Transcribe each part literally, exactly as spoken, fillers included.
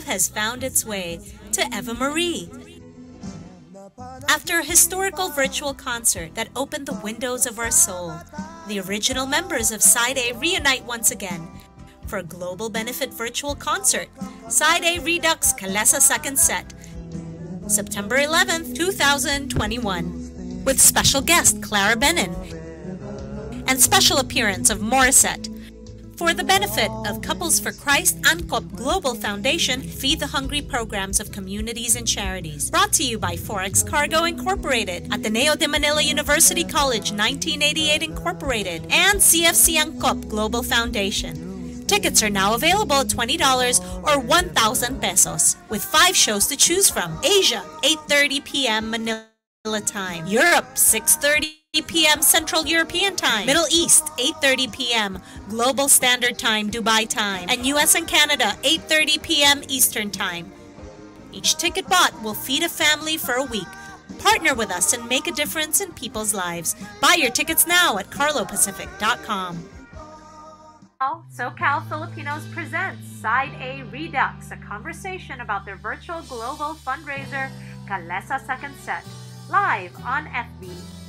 love has found its way to Eva Marie. After a historical virtual concert that opened the windows of our soul, the original members of Side A reunite once again for a global benefit virtual concert, Side A Redux Calesa Second Set, September eleventh, two thousand twenty-one, with special guest Clara Benin and special appearance of Morissette, for the benefit of Couples for Christ ANCOP Global Foundation Feed the Hungry programs of communities and charities. Brought to you by Forex Cargo Incorporated, Ateneo de Manila University College nineteen eighty-eight Incorporated, and C F C ANCOP Global Foundation. Tickets are now available at twenty dollars or one thousand pesos, with five shows to choose from. Asia, eight thirty p m Manila time. Europe, six thirty p m Central European Time. Middle East, eight thirty p m Global Standard Time, Dubai Time. And U S and Canada, eight thirty p m Eastern Time. Each ticket bought will feed a family for a week. Partner with us and make a difference in people's lives. Buy your tickets now at carlo pacific dot com. SoCal Filipinos presents Side A Redux, a conversation about their virtual global fundraiser, Calesa Second Set, live on F B.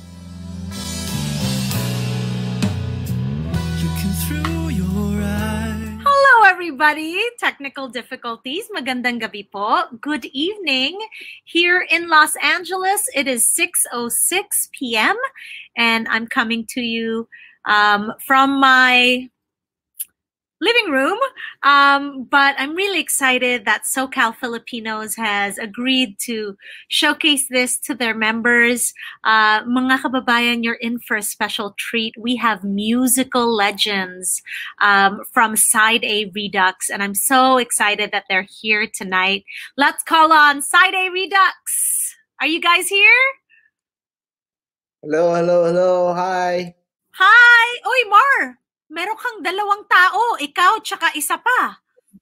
Hello everybody! Technical difficulties. Magandang gabi po. Good evening. Here in Los Angeles, it is six oh six p m and I'm coming to you um, from my living room, um, but I'm really excited that SoCal Filipinos has agreed to showcase this to their members. Uh, mga kababayan, you're in for a special treat. We have musical legends um, from Side A Redux, and I'm so excited that they're here tonight. Let's call on Side A Redux. Are you guys here? Hello, hello, hello. Hi. Hi. Oy, Mar. Meron kang dalawang tao, ikaw tsaka isa pa.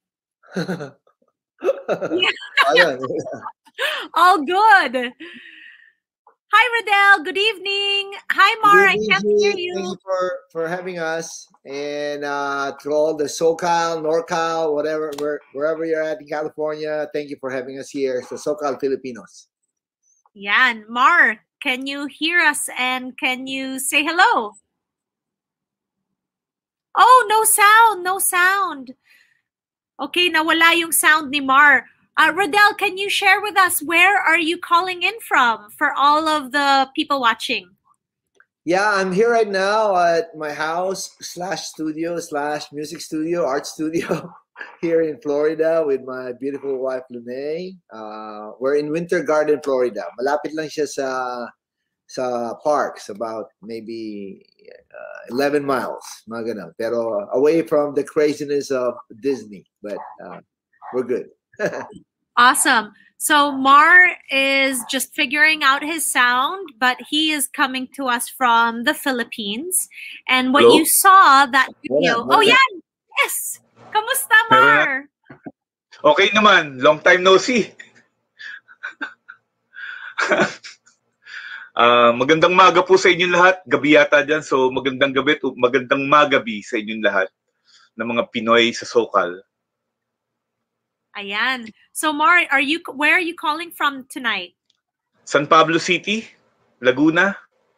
Yeah. All good. Hi, Rodel. Good evening. Hi, Mar. I can't hear you. Thank you for, for having us. And uh, to all the SoCal, NorCal, whatever, where, wherever you're at in California, thank you for having us here. So SoCal Filipinos. Yeah, and Mar, can you hear us and can you say hello? Oh, no sound, no sound. Okay, nawala yung sound ni Mar. Uh, Rodel, can you share with us where are you calling in from for all of the people watching? Yeah, I'm here right now at my house slash studio slash music studio, art studio here in Florida with my beautiful wife, Lune. Uh, we're in Winter Garden, Florida. Malapit lang siya sa sa parks, about maybe uh, eleven miles, mga ganun. Pero away from the craziness of Disney, but uh, we're good. Awesome. So Mar is just figuring out his sound, but he is coming to us from the Philippines. And what Hello? you saw, that video, Wala, oh wala. yeah, yes. Kamusta, Mar? Okay naman. Long time no see. Uh, magandang maga po sa inyong lahat. Gabi yata dyan. So magandang gabi at magandang magabi sa inyong lahat ng mga Pinoy sa SoCal. Ayan. So Mar, are you where are you calling from tonight? San Pablo City, Laguna.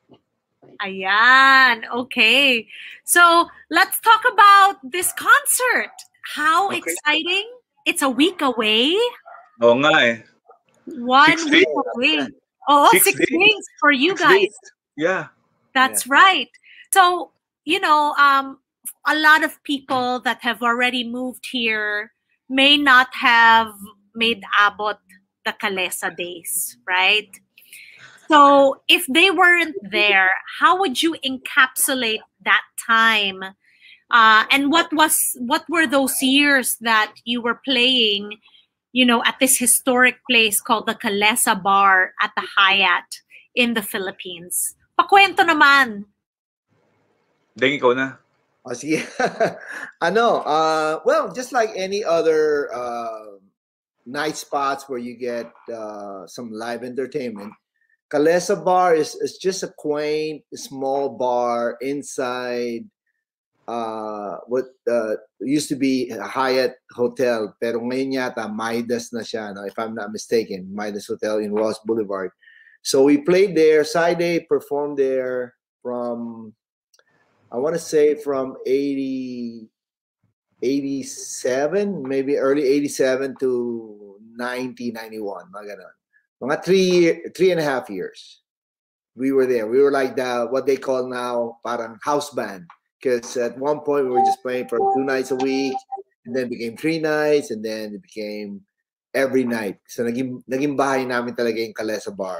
Ayan. Okay. So let's talk about this concert. How Okay. exciting. It's a week away. Oo nga eh. One Six week days. away. Oh, Six six, days. days for you Six guys. days. Yeah. That's right. So, you know, um, a lot of people that have already moved here may not have made abot the Calesa days, right? So if they weren't there, how would you encapsulate that time? Uh, and what was what were those years that you were playing, you know, at this historic place called the Calesa Bar at the Hyatt in the Philippines? Pakwento naman. Dahil ikaw na. Oh, sige. Ano, uh, well, just like any other uh, night spots where you get uh, some live entertainment, Calesa Bar is, is just a quaint, small bar inside uh, what uh, used to be a Hyatt Hotel, pero ngayon yata Midas na siya, no? If I'm not mistaken, Midas Hotel in Ross Boulevard. So we played there. Side A performed there from, I want to say from eighty, eighty-seven, maybe early eighty-seven to ninety, ninety-one, mga ganon. Mga three, three and a half years. We were there. We were like the, what they call now, parang house band. Because at one point we were just playing for two nights a week, and then became three nights, and then it became every night. So naging, naging bahay namin talaga yung Calesa bar.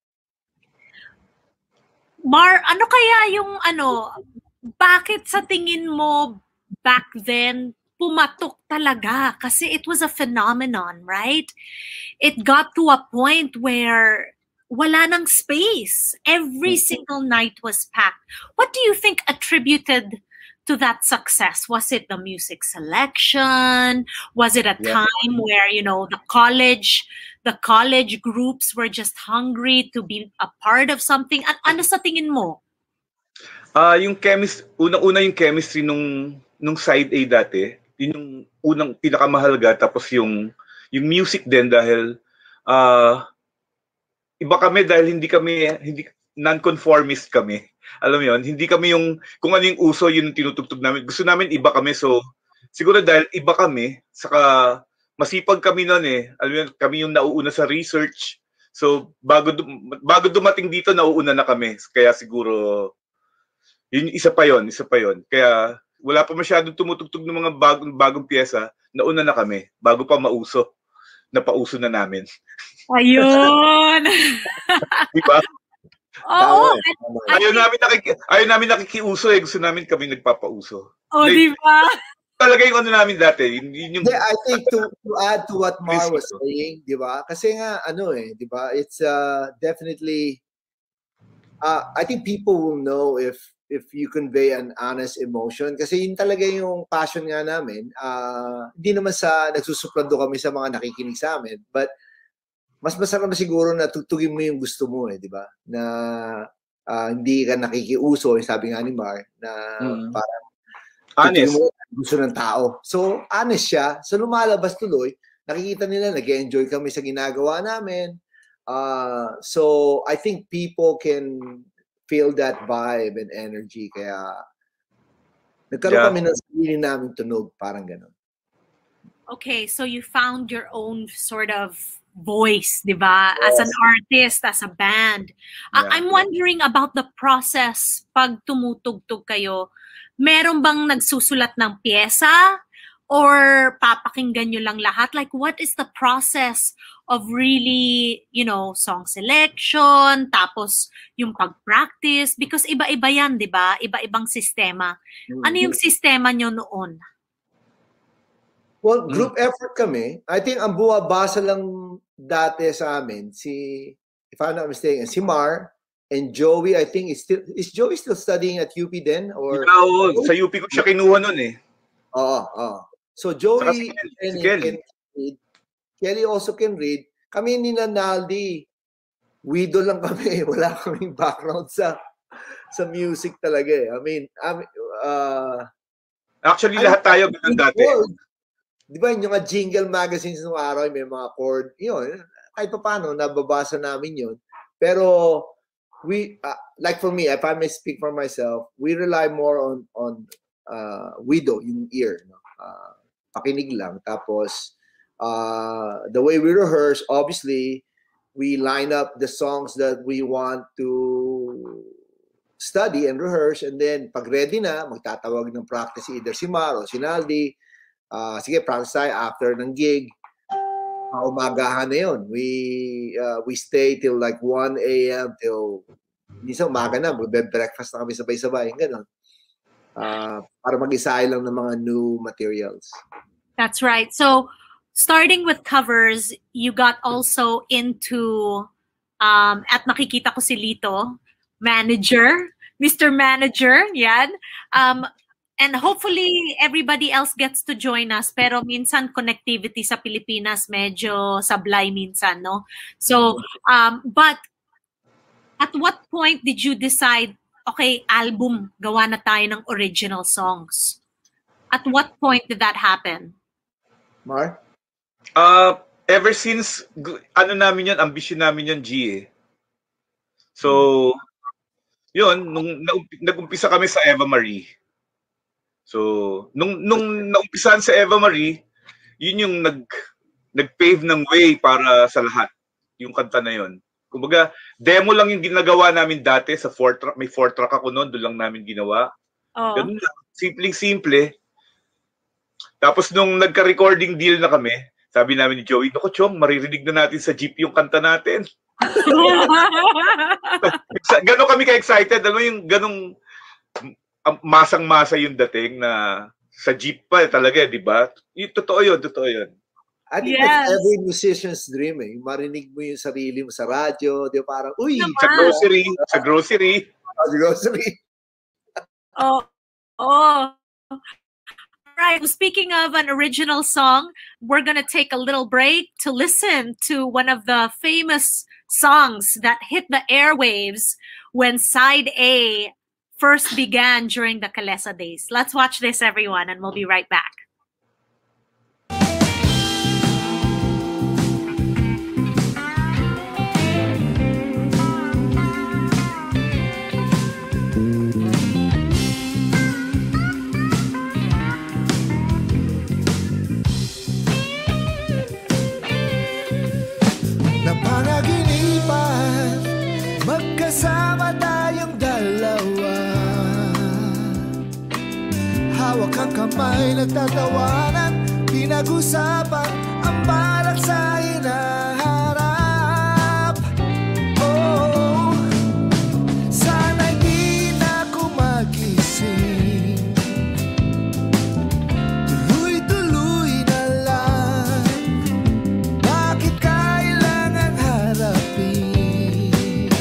Mar, ano kaya yung ano, bakit sa tingin mo back then pumatok talaga? Kasi it was a phenomenon, right? It got to a point where wala nang space. Every single night was packed. What do you think attributed to that success? Was it the music selection? Was it a Yeah. time where, you know, the college the college groups were just hungry to be a part of something? An ano sa tingin mo? Ah, uh, yung chemistry, unang-una yung chemistry nung nung side A dati, yun yung unang pinakamahalaga, tapos yung yung music din dahil ah uh, iba kami dahil hindi kami hindi non-conformist kami. Alam mo yun, hindi kami yung kung ano yung uso yun yung tinutugtog namin. Gusto namin iba kami, so siguro dahil iba kami, saka masipag kami noon eh. Alam mo yun, kami yung nauuna sa research. So bago bago dumating dito, nauuna na kami. Kaya siguro yun isa pa yon, isa pa yon. Kaya wala pa masyadong tumutugtog ng mga bagong bagong piyesa, nauna na kami bago pa mauso. Napauso na namin. Ayun. Diba? Oo. Tama, tama. Ayaw namin nakiki ayaw namin nakikiuso eh, gusto namin kami nagpapauso. Oh, Like, di ba? talaga yung ano namin dati, yun, yun yung Yeah, I think to, to add to what Mar was saying, di ba? Kasi nga, ano eh, di ba? It's uh, definitely, uh, I think people will know if if you convey an honest emotion. Kasi yun talaga yung passion nga namin. Uh, hindi naman sa nagsusuplado kami sa mga nakikinig sa amin, but mas masarap na siguro na tugtugin mo yung gusto mo eh, di ba? Na uh, hindi ka nakikiuso, sabi nga ni Mar, na mm-hmm. parang honest. Mo gusto ng tao. So, honest siya. So, lumalabas tuloy. Nakikita nila, nag-enjoy kami sa ginagawa namin. Uh, so, I think people can feel that vibe and energy. Kaya, nagkaroon yeah. kami ng sarili namin tunog. Parang ganun. Okay, so you found your own sort of voice, di ba? As an artist, as a band. Yeah. Uh, I'm wondering about the process pag tumutugtog kayo. Meron bang nagsusulat ng pyesa? Or papakinggan nyo lang lahat? Like, what is the process of really, you know, song selection, tapos yung pag-practice? Because iba-iba yan, di ba? Iba-ibang sistema. Ano yung sistema nyo noon? Well, group mm. effort kami. I think ang buwabasa lang dati sa amin, si, if I'm not mistaken, si Mar and Joey, I think, is still, is Joey still studying at U P then? Or yeah, oh, sa U P ko siya kinuha nun eh. Oo, oo. So Joey si, and si Kelly. Can read. Kelly also can read. Kami ni Naldi, widow lang kami. Wala kaming background sa sa music talaga eh. I mean, I mean uh, actually, lahat tayo ganun dati. Chord. Di ba yung mga jingle magazines nung araw, may mga chord. Yun, kahit pa paano, nababasa namin yun. Pero, we, uh, like for me, if I may speak for myself, we rely more on on uh, widow, yung ear. No? Uh, pakinig lang. Tapos, uh, the way we rehearse, obviously, we line up the songs that we want to study and rehearse, and then pag ready na, magtatawag ng practice either si Mar o si Naldi. Uh, sige, practice tayo after ng gig. Uh, umagahan na yun. We, uh, we stay till like one A M till minsan umaga na, magbe-breakfast na kami sabay-sabay. Ganun. Uh, para mag-isay lang ng mga new materials. That's right. So, starting with covers, you got also into, um, at nakikita ko si Lito, manager, Mister Manager, yan. Um, and hopefully, everybody else gets to join us. Pero minsan, connectivity sa Pilipinas, medyo sablay minsan, no? So, um, but at what point did you decide okay, album, gawa na tayo ng original songs. At what point did that happen? Mar? Uh, ever since, ano namin yan, ambisyon namin yan, G eh. So, yun, nung nag-umpisa kami sa Eva Marie. So, nung, nung naumpisahan sa Eva Marie, yun yung nag, nag-pave ng way para sa lahat. Yung kanta na yun. Kumbaga, demo lang yung ginagawa namin dati sa four track. May four track ako noon, doon lang namin ginawa. Oh. Ganun lang, simpleng-simple. Tapos nung nagka-recording deal na kami, sabi namin ni Joey, "Naku, Chong, maririnig na natin sa jeep yung kanta natin." Ganon kami ka-excited. Alam mo yung ganong masang-masa yung dating na sa jeep pa talaga, di ba? Yung, totoo yun, totoo yun. I think yes. That's every musician's dream eh. Marinig mo yung sarili mo sa radyo, di ba? Parang, uy! Sa grocery, sa grocery. Sa grocery. Oh, oh. Right. Speaking of an original song, we're going to take a little break to listen to one of the famous songs that hit the airwaves when Side A first began during the Calesa days. Let's watch this, everyone, and we'll be right back. Napanaginipan, magkasama tayong dalawa. Hawak ang kamay, nagtatawanan, pinag-usapan ang balak sa hinaharap. Oh, sana'y di na ako magising, tuloy-tuloy na lang. Bakit kailangan harapin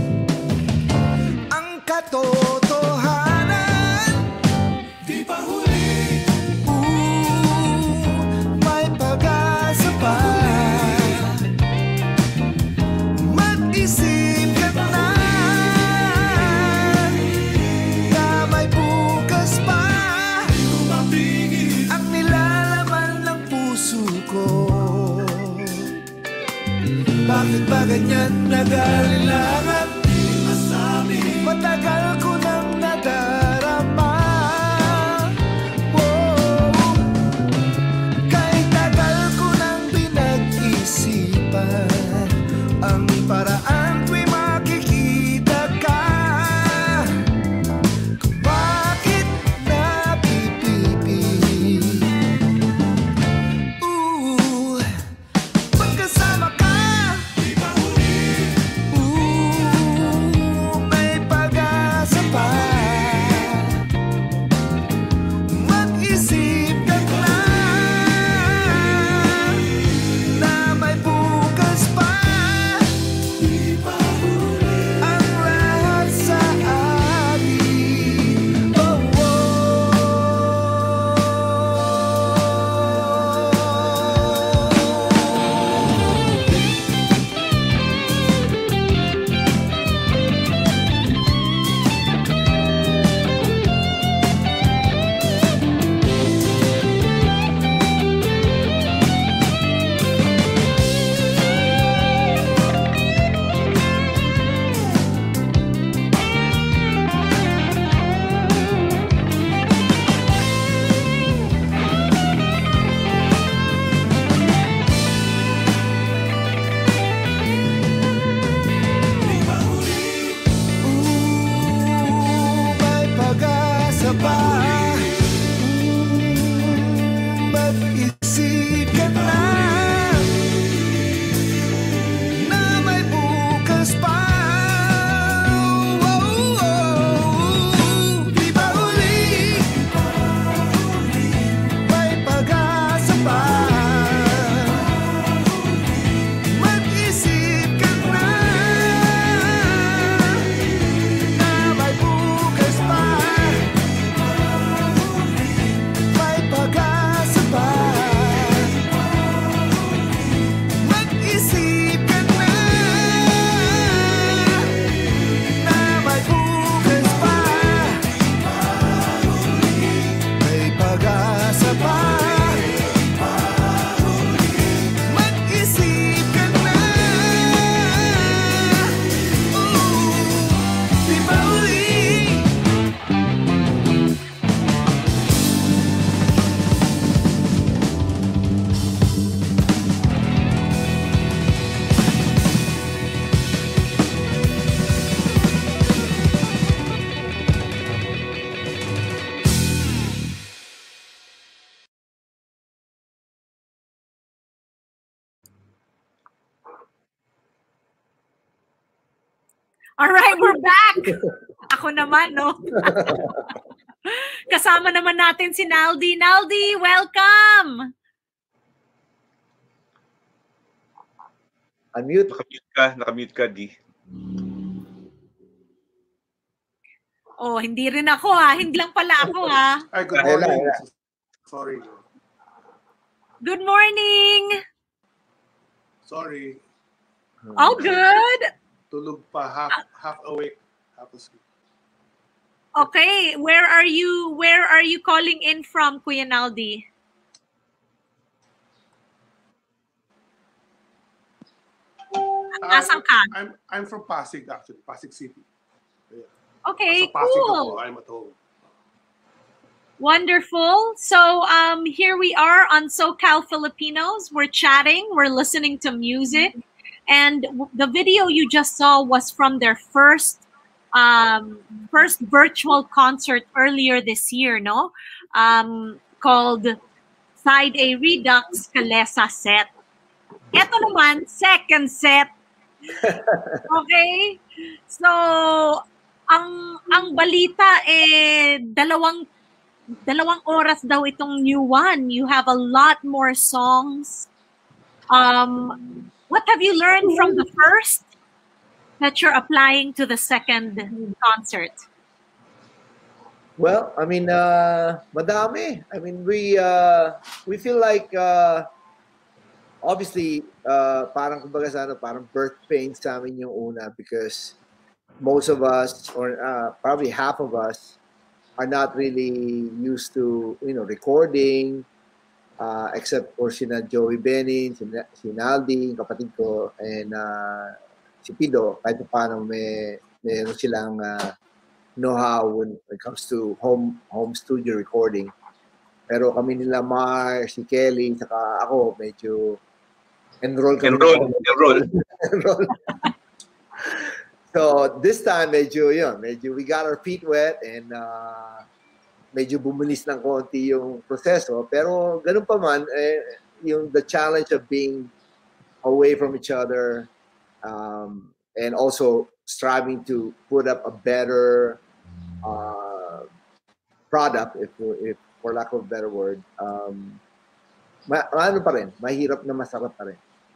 ang katotohanan? Di pa huli, ooh, may pag-asa pa. Mag-isip ka na, na may bukas pa. Ang nilalaman ng puso ko, bakit ba ganyan nag-alilangan? Matagal ko nang nadarama. Oh, kahit tagal ko nang pinag-isipan ang paraan tuwing makikita ka. Kung bakit napipipi, ooh, pagkasama ka. Ooh, Alright, we're back! Ako naman, no? Kasama naman natin si Naldi. Naldi, welcome! Unmute. Nakamute ka, nakamute ka, Di. Oh, hindi rin ako ha. Hindi lang pala ako ha. Ay, good Ayun lang, morning. ayun lang. Sorry. Good morning! Sorry. All good? Tulog pa, half half awake, half asleep. Okay, where are you where are you calling in from, Kuya Naldi? Asan ka? I'm I'm from Pasig actually, Pasig City. Yeah. Okay, Sa Pasig cool. ako, I'm at home. Wonderful. So um, here we are on SoCal Filipinos. We're chatting, we're listening to music. And w- the video you just saw was from their first um, first virtual concert earlier this year, no? Um, called Side A Redux Calesa set. Ito naman, second set. Okay? So, ang ang balita eh dalawang dalawang oras daw itong new one. You have a lot more songs. Um, what have you learned from the first that you're applying to the second concert? Well, I mean, uh, madami. I mean, we uh, we feel like uh, obviously uh, parang kumbaga sa ano, parang birth pains sa amin yung una because most of us or uh, probably half of us are not really used to, you know, recording uh, except for sina Joey Benin, si, si Naldi, yung kapatid ko, and uh, si Pido, kahit paano may meron silang uh, know-how when it comes to home home studio recording. Pero kami nila Mar, si Kelly, saka ako, medyo enroll kami. Enroll, enroll. Enroll. So this time, medyo yun, medyo we got our feet wet and uh, medyo bumulis ng konti yung proseso. Pero ganun pa man, eh, yung the challenge of being away from each other um, and also striving to put up a better uh, product, if, if for lack of a better word, um, ma ano pa rin, mahirap na masarap pa rin.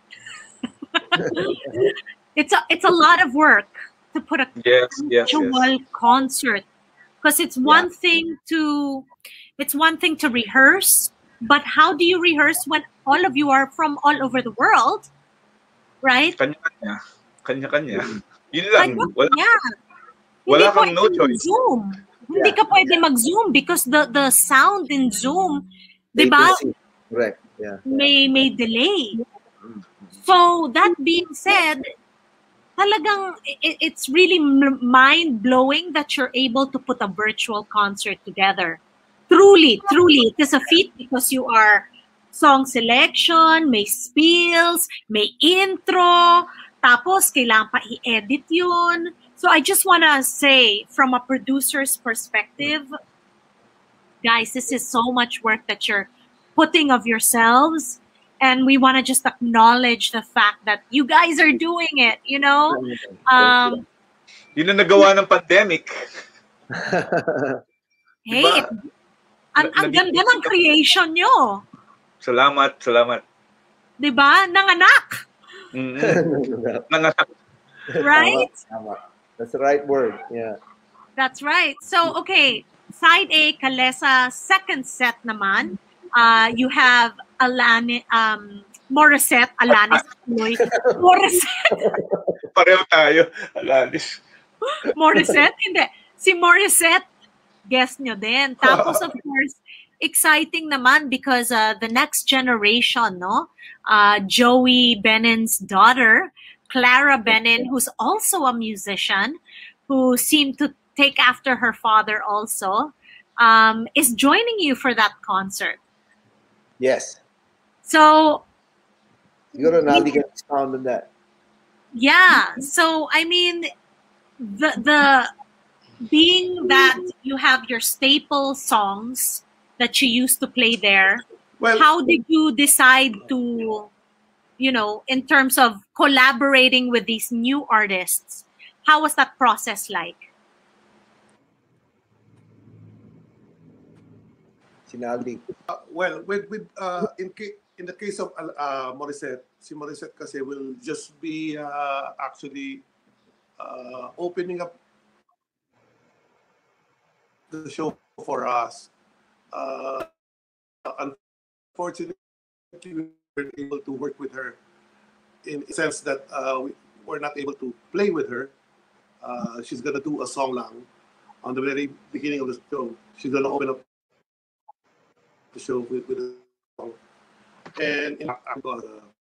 It's a it's a lot of work to put a Yes, yes, virtual yes. concert because it's one Yeah. thing to it's one thing to rehearse, but how do you rehearse when all of you are from all over the world, right? Kanya-kanya. Kanya-kanya. Yun lang. Ano? Wala, Yeah. wala Hindi kang no pwede choice. Zoom. Hindi Yeah. ka pwede mag-Zoom because the the sound in Zoom, 'di ba? Latency. Correct. Yeah. May may delay. So that being said, talagang it, it's really mind-blowing that you're able to put a virtual concert together. Truly, truly, it is a feat because you are song selection, may spills, may intro, tapos kailangan pa i-edit yun. So I just want to say, from a producer's perspective, guys, this is so much work that you're putting of yourselves. And we want to just acknowledge the fact that you guys are doing it, you know? Um, Yun ang nagawa ng pandemic. hey, Diba? it, ang, ang Nag- ganda ng creation nyo. Salamat, salamat. Di ba? Nanganak. Mm-hmm. Nanganak. Right? Tama, tama. That's the right word. Yeah. That's right. So, okay. Side A, Calesa, second set naman. Uh, you have Alani, um, Morissette, Alanis, Tuloy. Morissette, Pareho tayo. Alanis. Morissette, hindi. Si Morissette, guest nyo din. Tapos, of course, exciting naman because uh, the next generation, no? Uh, Joey Benin's daughter, Clara Benin, who's also a musician, who seemed to take after her father also, um, is joining you for that concert. Yes. So, Siguro Naldi can expound on that. yeah. So, I mean, the the being that you have your staple songs that you used to play there, Well, how did you decide to, you know, in terms of collaborating with these new artists, how was that process like? Sinaldi. Uh, well, with with uh, in ca- in the case of uh, Morissette, si Morissette kasi will just be uh, actually uh, opening up the show for us. Uh, unfortunately, we weren't able to work with her in the sense that uh, we were not able to play with her. Uh, she's gonna do a song lang on the very beginning of the show. She's gonna open up the show with, with a song, and in fact, uh,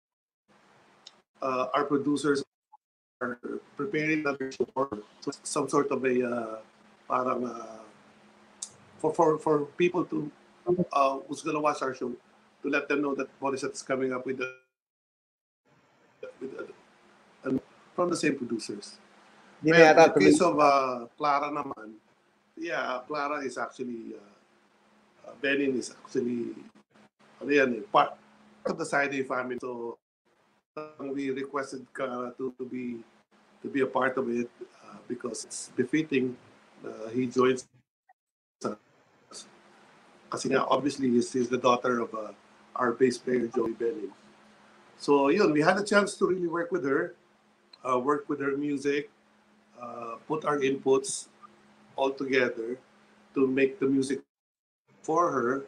uh, our producers are preparing another show for so some sort of a uh, parang uh, for for for people to uh, who's gonna watch our show to let them know that Morissette is coming up with the with the, and from the same producers. Hindi na Well, yata in the case tuloy. of uh, Clara naman, yeah, Clara is actually uh, uh, Benin is actually ano yan, eh, part of the Side A family. So um, we requested Clara to, to be to be a part of it uh, because it's befitting uh, he joins us. Kasi nga, obviously, he's, he's the daughter of uh, our bass player, Joey Benin. So, yun, we had a chance to really work with her, uh, work with her music, uh, put our inputs all together to make the music for her.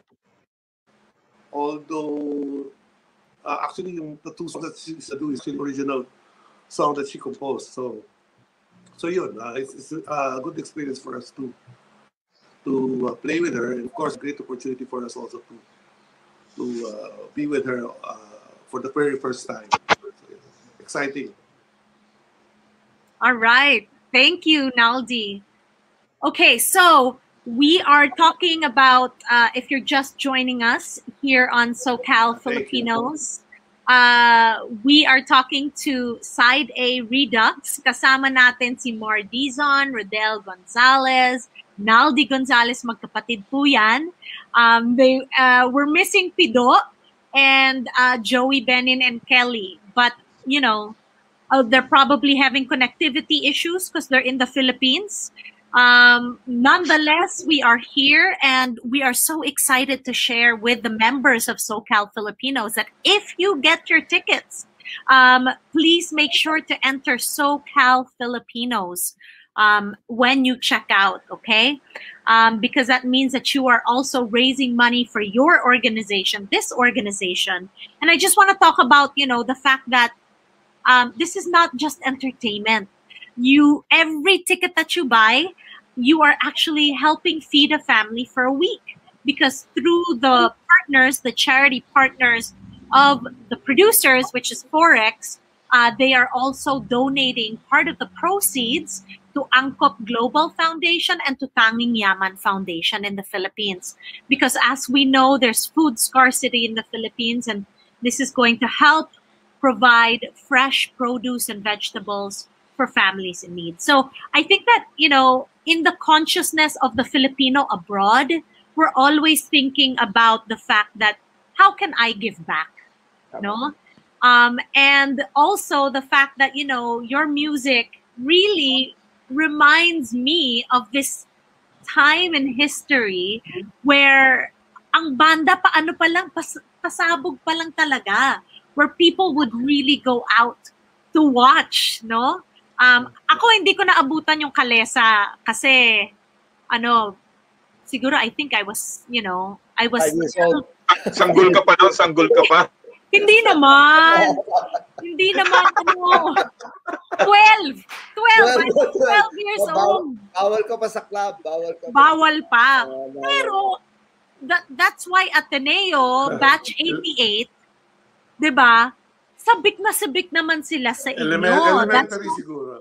Although, uh, actually, yung, the two songs that she's doing is actually original song that she composed. So, so yun, uh, it's, it's a good experience for us to to uh, play with her, and of course, a great opportunity for us also to to uh, be with her uh, for the very first time. So, yeah, exciting. All right. Thank you, Naldi. Okay, so we are talking about, uh, if you're just joining us here on SoCal Thank you. Filipinos, uh, we are talking to Side A Redux. Kasama natin si Mar Dizon, Rodel Gonzalez, Naldi Gonzalez, magkapatid po yan. Um, they, uh, we're missing Pido and uh, Joey Benin and Kelly. But, you know, uh, they're probably having connectivity issues because they're in the Philippines. Um, nonetheless, we are here and we are so excited to share with the members of SoCal Filipinos that if you get your tickets, um, please make sure to enter SoCal Filipinos um, when you check out, okay? Um, because that means that you are also raising money for your organization, this organization. And I just want to talk about, you know, the fact that um, this is not just entertainment. You every ticket that you buy, you are actually helping feed a family for a week because through the partners, the charity partners of the producers, which is Forex, uh, they are also donating part of the proceeds to Angkop Global Foundation and to Tanging Yaman Foundation in the Philippines. Because as we know, there's food scarcity in the Philippines, and this is going to help provide fresh produce and vegetables for families in need. So I think that, you know, in the consciousness of the Filipino abroad, we're always thinking about the fact that how can I give back? No? Um, and also the fact that, you know, your music really reminds me of this time in history where ang banda pa ano pa lang, pas, pasabog pa lang talaga, where people would really go out to watch, no? Um, ako hindi ko naabutan yung Calesa kasi ano, siguro I think I was, you know, I was Five years old. Sanggol ka pa noon, sanggol ka pa. Hindi naman. Hindi naman ano. twelve. twelve. I was twelve years Bawal, old. bawal ka pa sa club. Bawal ka pa. Bawal pa. Oh, bawal. Pero that, that's why Ateneo, batch eighty-eight, 'di ba? Sabik na sabik naman sila sa inyo. Elementary, That's elementary siguro.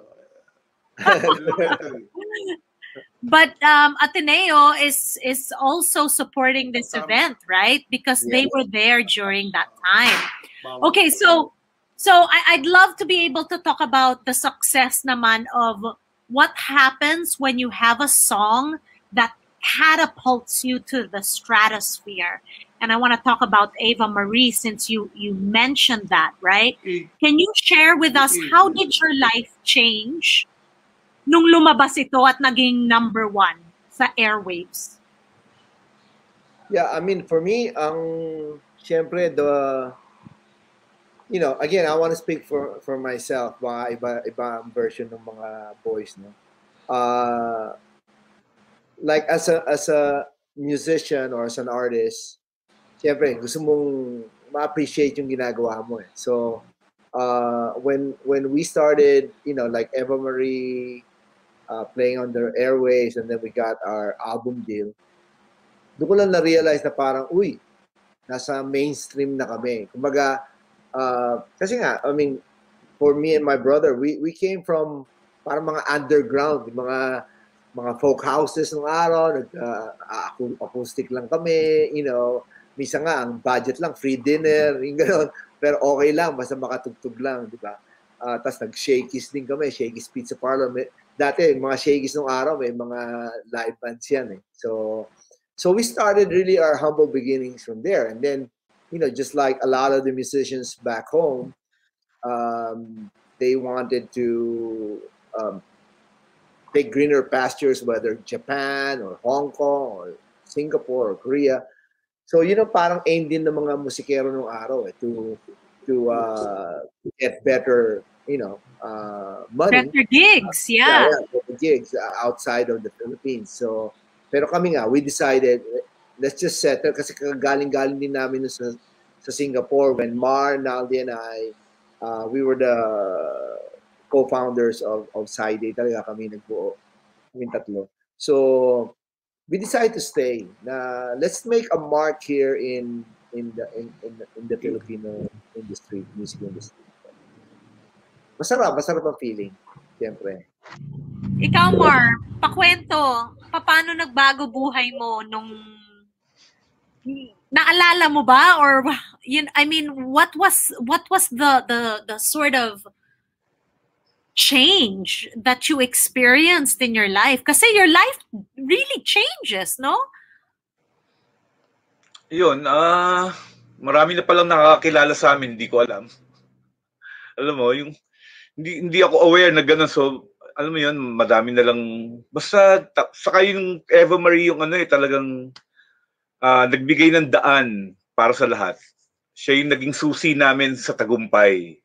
Elementary. But um, Ateneo is is also supporting this Um, event, right? Because they Yes. were there during that time. Bawal. Okay, so so I, I'd love to be able to talk about the success naman of what happens when you have a song that catapults you to the stratosphere. And I want to talk about Ava Marie since you you mentioned that, right? Eh, Can you share with us how did your life change nung lumabas ito at naging number one sa airwaves? Yeah, I mean, for me, ang syempre the you know, again, I want to speak for for myself, mga iba iba ang version ng mga boys, no. Uh like as a as a musician or as an artist, syempre gusto mong ma-appreciate yung ginagawa mo eh. So uh when when we started, you know, like Eva Marie uh, playing on the airwaves, and then we got our album deal, doon ko lang na-realize na parang, uy, nasa mainstream na kami. Kumbaga, uh, kasi nga, I mean, for me and my brother, we we came from parang mga underground, mga mga folk houses ng araw, nag, uh, acoustic lang kami, you know, minsan nga, ang budget lang, free dinner, yung gano'n. Pero okay lang, basta makatugtog lang, di ba? Uh, Tapos nag-Shakey's din kami, Shakey's Pizza Parlor. May, dati, mga Shakey's nung araw, may mga live bands yan eh. So, so we started really our humble beginnings from there. And then, you know, just like a lot of the musicians back home, um, they wanted to um, take greener pastures, whether Japan or Hong Kong or Singapore or Korea. So, you know, parang aim din ng mga musikero nung araw eh, to to uh, get better, you know, uh, money. Better gigs, Uh, yeah. yeah, better gigs uh, outside of the Philippines. So, pero kami nga, we decided, let's just settle, kasi galing-galing din namin sa, sa Singapore when Mar, Naldi, and I, uh, we were the co-founders of, of Side A. Talaga kami nagbuo, kami tatlo. So, we decided to stay. Na let's make a mark here in in the in, in, the, in the Filipino industry, music industry. Masarap, masarap ang feeling, siyempre. Ikaw, Mar, pakwento, paano nagbago buhay mo nung naalala mo ba, or yun, I mean, what was what was the the the sort of change that you experienced in your life? Kasi your life really changes, no? Yun, ah, marami na palang nakakakilala sa amin, hindi ko alam. Alam mo, yung hindi hindi ako aware na gano'n, so alam mo yun, madami na lang, basta ta- saka yung Eva Marie yung ano eh, talagang ah, nagbigay ng daan para sa lahat. Siya yung naging susi namin sa tagumpay.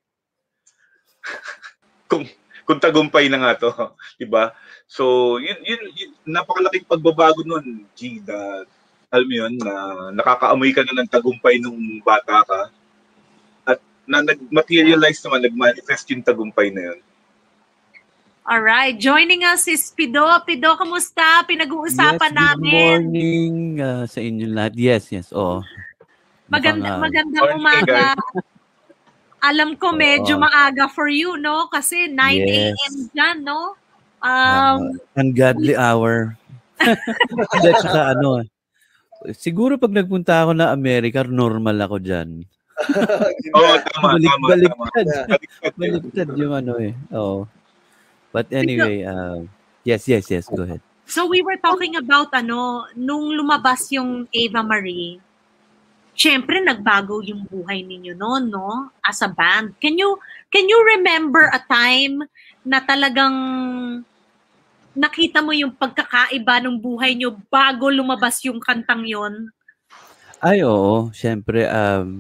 kung kung tagumpay na nga to, 'di ba? So, yun, yun, yun napakalaking pagbabago noon, G, na alam mo yun, na nakakaamoy ka na ng tagumpay nung bata ka. At na nag-materialize naman, nag-manifest yung tagumpay na yun. Alright, joining us is Pido. Pido, kamusta? Pinag-uusapan Yes, good namin. morning uh, sa inyo lahat. Yes, yes, oo. Maganda, Mukhang, uh, magandang Morning, umaga. guys. Alam ko medyo Oo. maaga for you, no? Kasi nine a.m. Yes. dyan, no? uh, Um, ungodly hour. Hindi, tsaka ano, siguro pag nagpunta ako na Amerika, normal ako dyan. Oo, tama, Balik, tama, baliktad. tama. Baliktad yun. Baliktad yung ano eh. Oo. But anyway, uh, yes, yes, yes, go ahead. so we were talking about ano, nung lumabas yung Eva Marie, syempre nagbago yung buhay ninyo noon, no? As a band. Can you can you remember a time na talagang nakita mo yung pagkakaiba ng buhay nyo bago lumabas yung kantang yon? Ay, oo. Siyempre, um,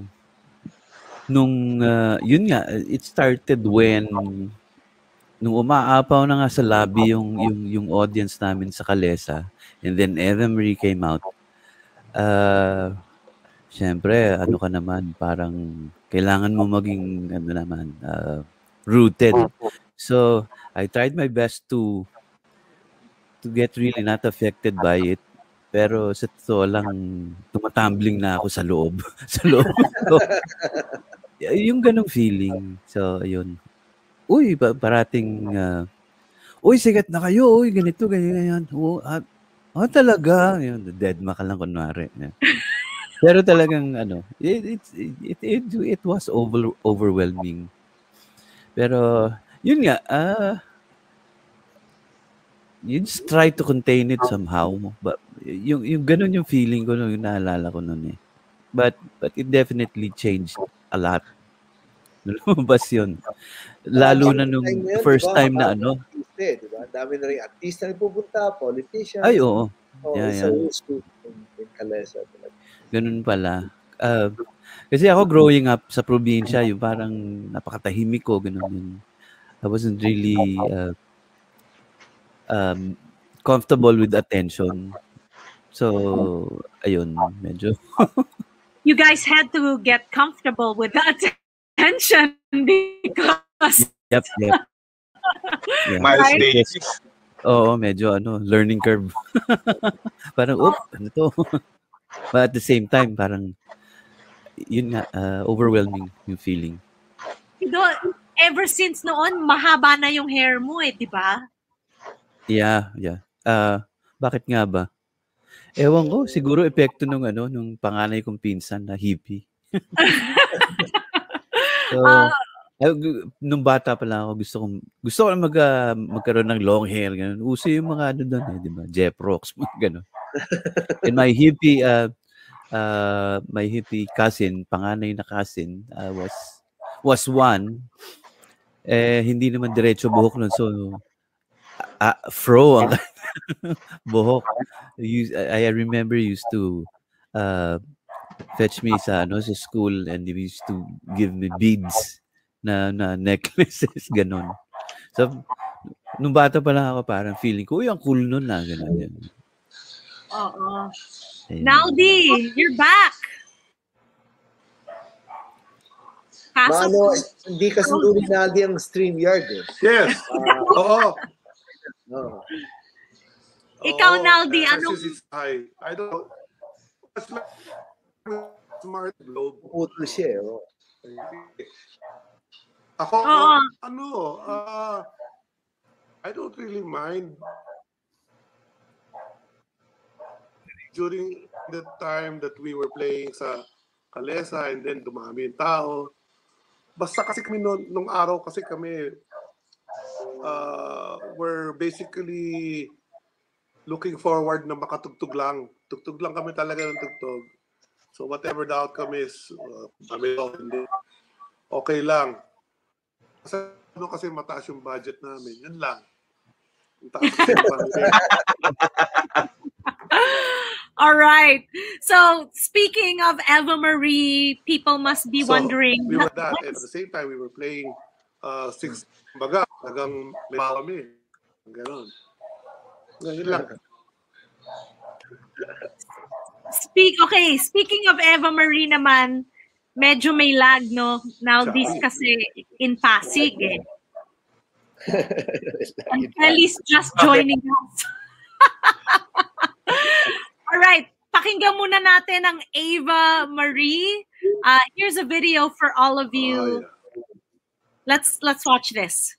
nung, uh, yun nga, it started when, nung umaapaw na nga sa lobby yung, yung, yung audience namin sa Calesa, and then Eva Marie came out. Uh, Siyempre, ano ka naman, parang kailangan mo maging, ano naman, uh, rooted. So, I tried my best to to get really not affected by it. Pero sa totoo lang, tumatumbling na ako sa loob. sa loob. So, y- yung ganong feeling. So, ayun. Uy, pa- parating, uh, uy, sikat na kayo. Uy, ganito, ganyan, ganyan. Oh, ah, oh, talaga. Yun, dead ma ka lang kunwari. Yeah. Pero talagang ano, it it it it, it was over, overwhelming. Pero yun nga, ah uh, you just try to contain it somehow. But yung yung ganun yung feeling ko nung yung naalala ko noon eh. But but it definitely changed a lot. Lumabas yun. Lalo na nung Time na yun, first diba? time na Akala ano. artista eh, diba? dami na rin artista na pupunta, politicians. Ay, oo. Oh, Yeah, it's yeah. a whole school in, in Calesa. Ganun pala. Uh, kasi ako growing up sa probinsya, yung parang napakatahimik ko, ganun yun. I wasn't really uh, um, comfortable with attention. So, ayun, medyo. You guys had to get comfortable with the attention because... Yep, yep. Yeah. Miles Right? Davis. Oo, medyo ano, learning curve. Parang, oh, ano to? But at the same time, parang, yun nga, uh, overwhelming yung feeling. You know, ever since noon, mahaba na yung hair mo eh, di ba? Yeah, yeah. Uh, bakit nga ba? Ewan ko, siguro epekto nung ano, nung panganay kong pinsan na hippie. So, Ah, ay, gu- nung bata pa lang ako, gusto kong, gusto ko lang mag, ah, magkaroon ng long hair, ganun. Uso yung mga ano doon eh, di ba? Jeff Rocks, mga ganun. And my hippie, uh, uh, my hippie cousin, panganay na cousin, uh, was, was one, eh, hindi naman diretso buhok nun. So, ah, fro ang buhok. Use- I I remember he used to uh, fetch me sa ano sa school and he used to give me beads na na necklaces ganon. So nung bata pa lang ako parang feeling ko, uy, ang cool nun na ganon yan. Oo. Ayun. Naldi, you're back. Kaso, Mano, hindi kasi uli nagi ang StreamYard eh. Yes. Oo. No. ikaw, Oo. Naldi, Eh, anong... since it's high, I don't know. It's like smart globe. Putol siya eh. Oh. Ako, Oo. ano, uh, I don't really mind during the time that we were playing sa Calesa and then dumami yung tao. Basta kasi kami nung, nung araw kasi kami uh, we're basically looking forward na makatugtog lang. Tugtog lang kami talaga ng tugtog. So whatever the outcome is, uh, kami o hindi, okay lang. Kasi, ano kasi mataas yung budget namin. Yun lang. Ang taas kasi yung budget. All right. So, speaking of Eva Marie, people must be So, wondering... we were that. And at the same time, we were playing uh, six baga. Talagang may kami. Ganon. Yun lang. Speak, okay, speaking of Eva Marie naman, medyo may lag, no? Now, this kasi in Pasig, eh. And Kelly's just joining us. All right, pakinggan muna natin ang Eva Marie. Uh, here's a video for all of you. Oh, yeah. Let's let's watch this.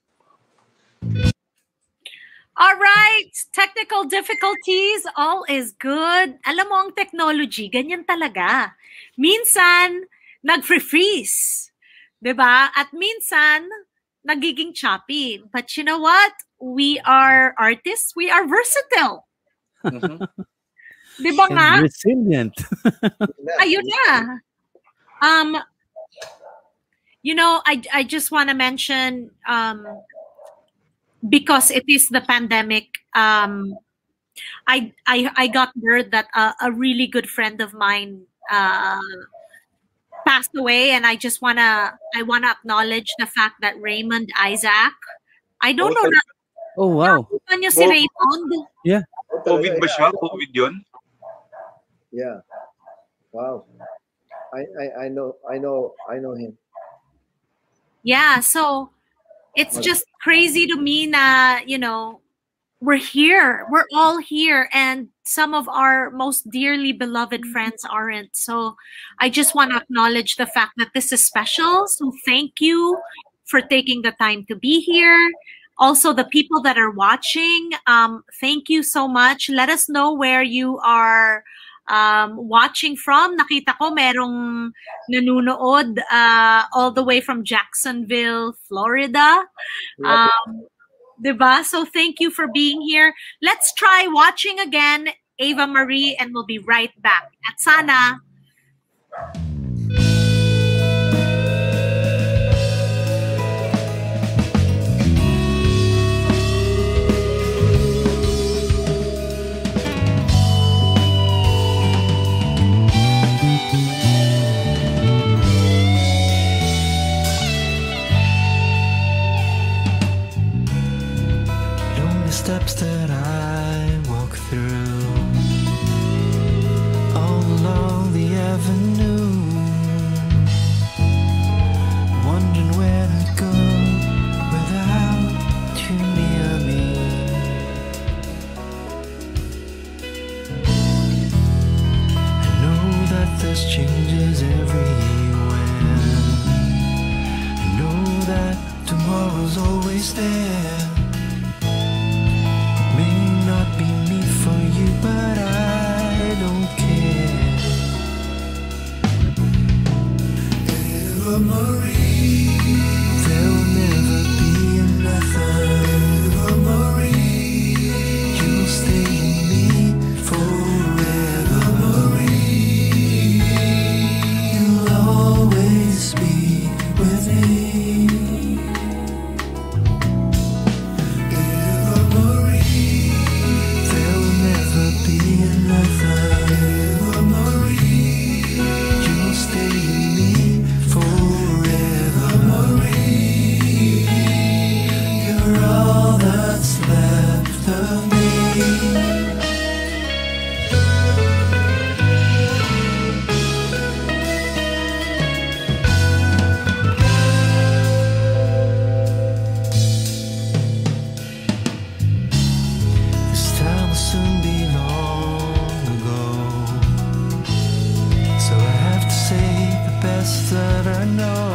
All right, technical difficulties, all is good. Alam mo ang technology, ganyan talaga. Minsan, nag-freeze. 'Di ba? At minsan, nagiging choppy. But you know what? We are artists, we are versatile. Mhm. 'Di ba nga? And resilient. Ayun na. Um, you know, I I just want to mention um, because it is the pandemic. Um, I I I got word that a, a really good friend of mine uh, passed away, and I just wanna I wanna acknowledge the fact that Raymond Isaac. I don't know na Oh, wow. ano niyo si Oh. Raymond. Yeah. COVID ba siya? COVID yun? Yeah. Wow. I, I I know I know I know him. Yeah, so it's just crazy to me na, you know, we're here. We're all here, and some of our most dearly beloved friends aren't. So I just want to acknowledge the fact that this is special. So thank you for taking the time to be here. Also, the people that are watching, um, thank you so much. Let us know where you are um, watching from. Nakita ko merong nanunood uh, all the way from Jacksonville, Florida. Um, diba? So thank you for being here. Let's try watching again Eva Marie, and we'll be right back. At sana, steps that I walk through, all along the avenue, wondering where to go without you near me. I know that there's changes everywhere. I know that tomorrow's always there. May not be me for you, but I don't care. Eva Marie, there'll never be another. Eva Marie, you'll stay in me forever. Marie, you'll always be with me. Eva Marie, there'll never be another. Eva Marie, you'll stay in me forever. Marie, you're all that's left of me. This time will soon be long ago, so I have to say the best that I know.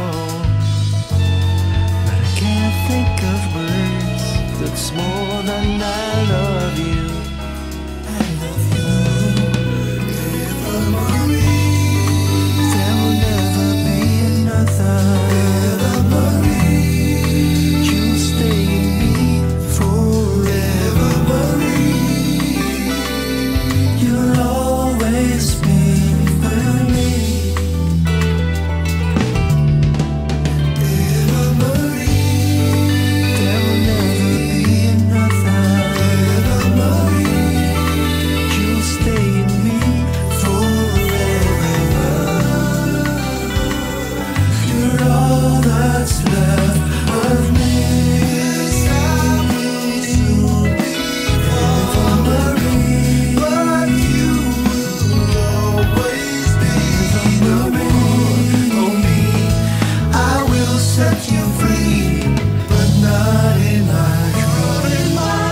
But I can't think of words that's more than I love you. I love you. Eva Marie, there will never be another. Eva Marie, you'll stay in me forever. Marie, you'll always be with me. Eva Marie, there will never be another. Eva Marie, you'll stay in me forever. You're all that's left of me. Eva Marie, but you will always be the one for me. I will set you free, but not in my dream. In my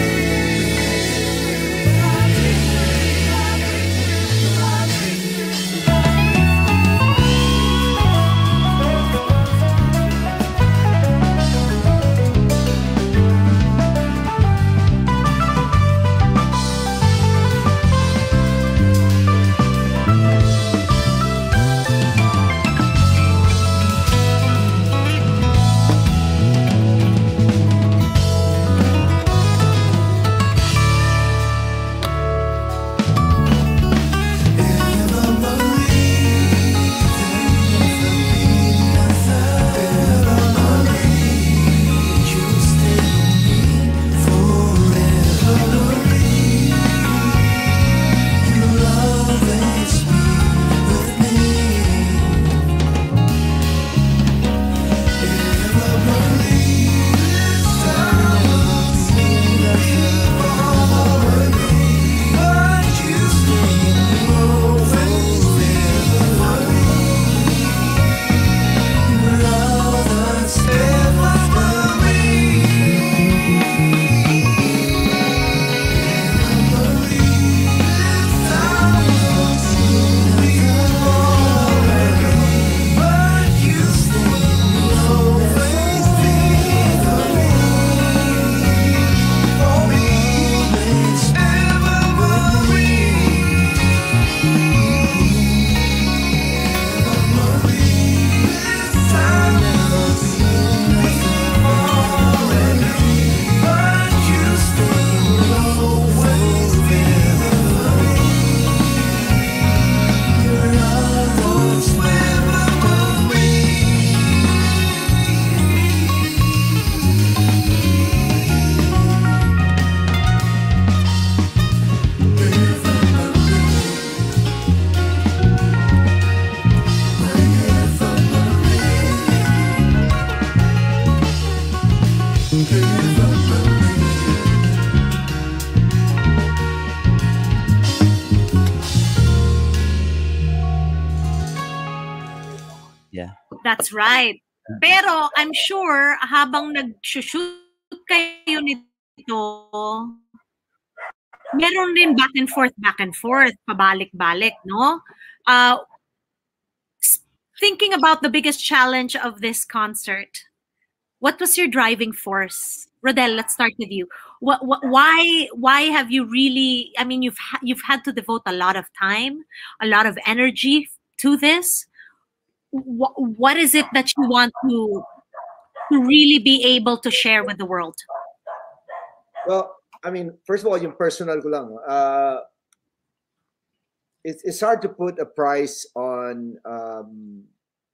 Eva Marie, there'll never be another. Eva Marie, you'll stay in me forever. Marie, you'll always be with me. Eva Marie, there'll never be another. But you stay in me always forever. Marie, you're all that's left of me. Eva Marie. That's right. Pero I'm sure habang nag-shoot kayo nito, meron din back and forth, back and forth, pabalik-balik, no? Uh, thinking about the biggest challenge of this concert, what was your driving force? Rodel, let's start with you. What, what, why, why have you really? I mean, you've ha- you've had to devote a lot of time, a lot of energy to this. What, what is it that you want to to really be able to share with the world? Well, I mean, first of all, yung personal ko lang. Uh, it's it's hard to put a price on um,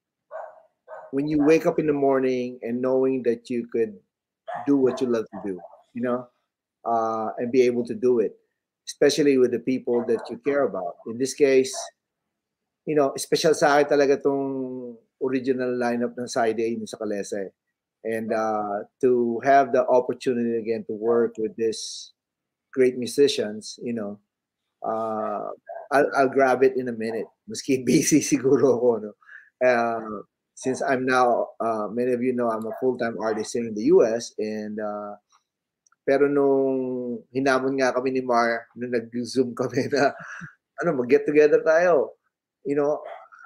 when you wake up in the morning and knowing that you could do what you love to do, you know, uh, and be able to do it, especially with the people that you care about. In this case, you know, special sa akin talaga tong original lineup ng Side A sa Calesa. Eh. And uh, to have the opportunity again to work with these great musicians, you know, uh, I'll, I'll grab it in a minute. Maski busy siguro ako, no? Uh, since I'm now, uh, many of you know, I'm a full-time artist here in the U S. And uh, pero nung hinamon nga kami ni Mar, nung nag-zoom kami na, ano, mag-get together tayo. You know,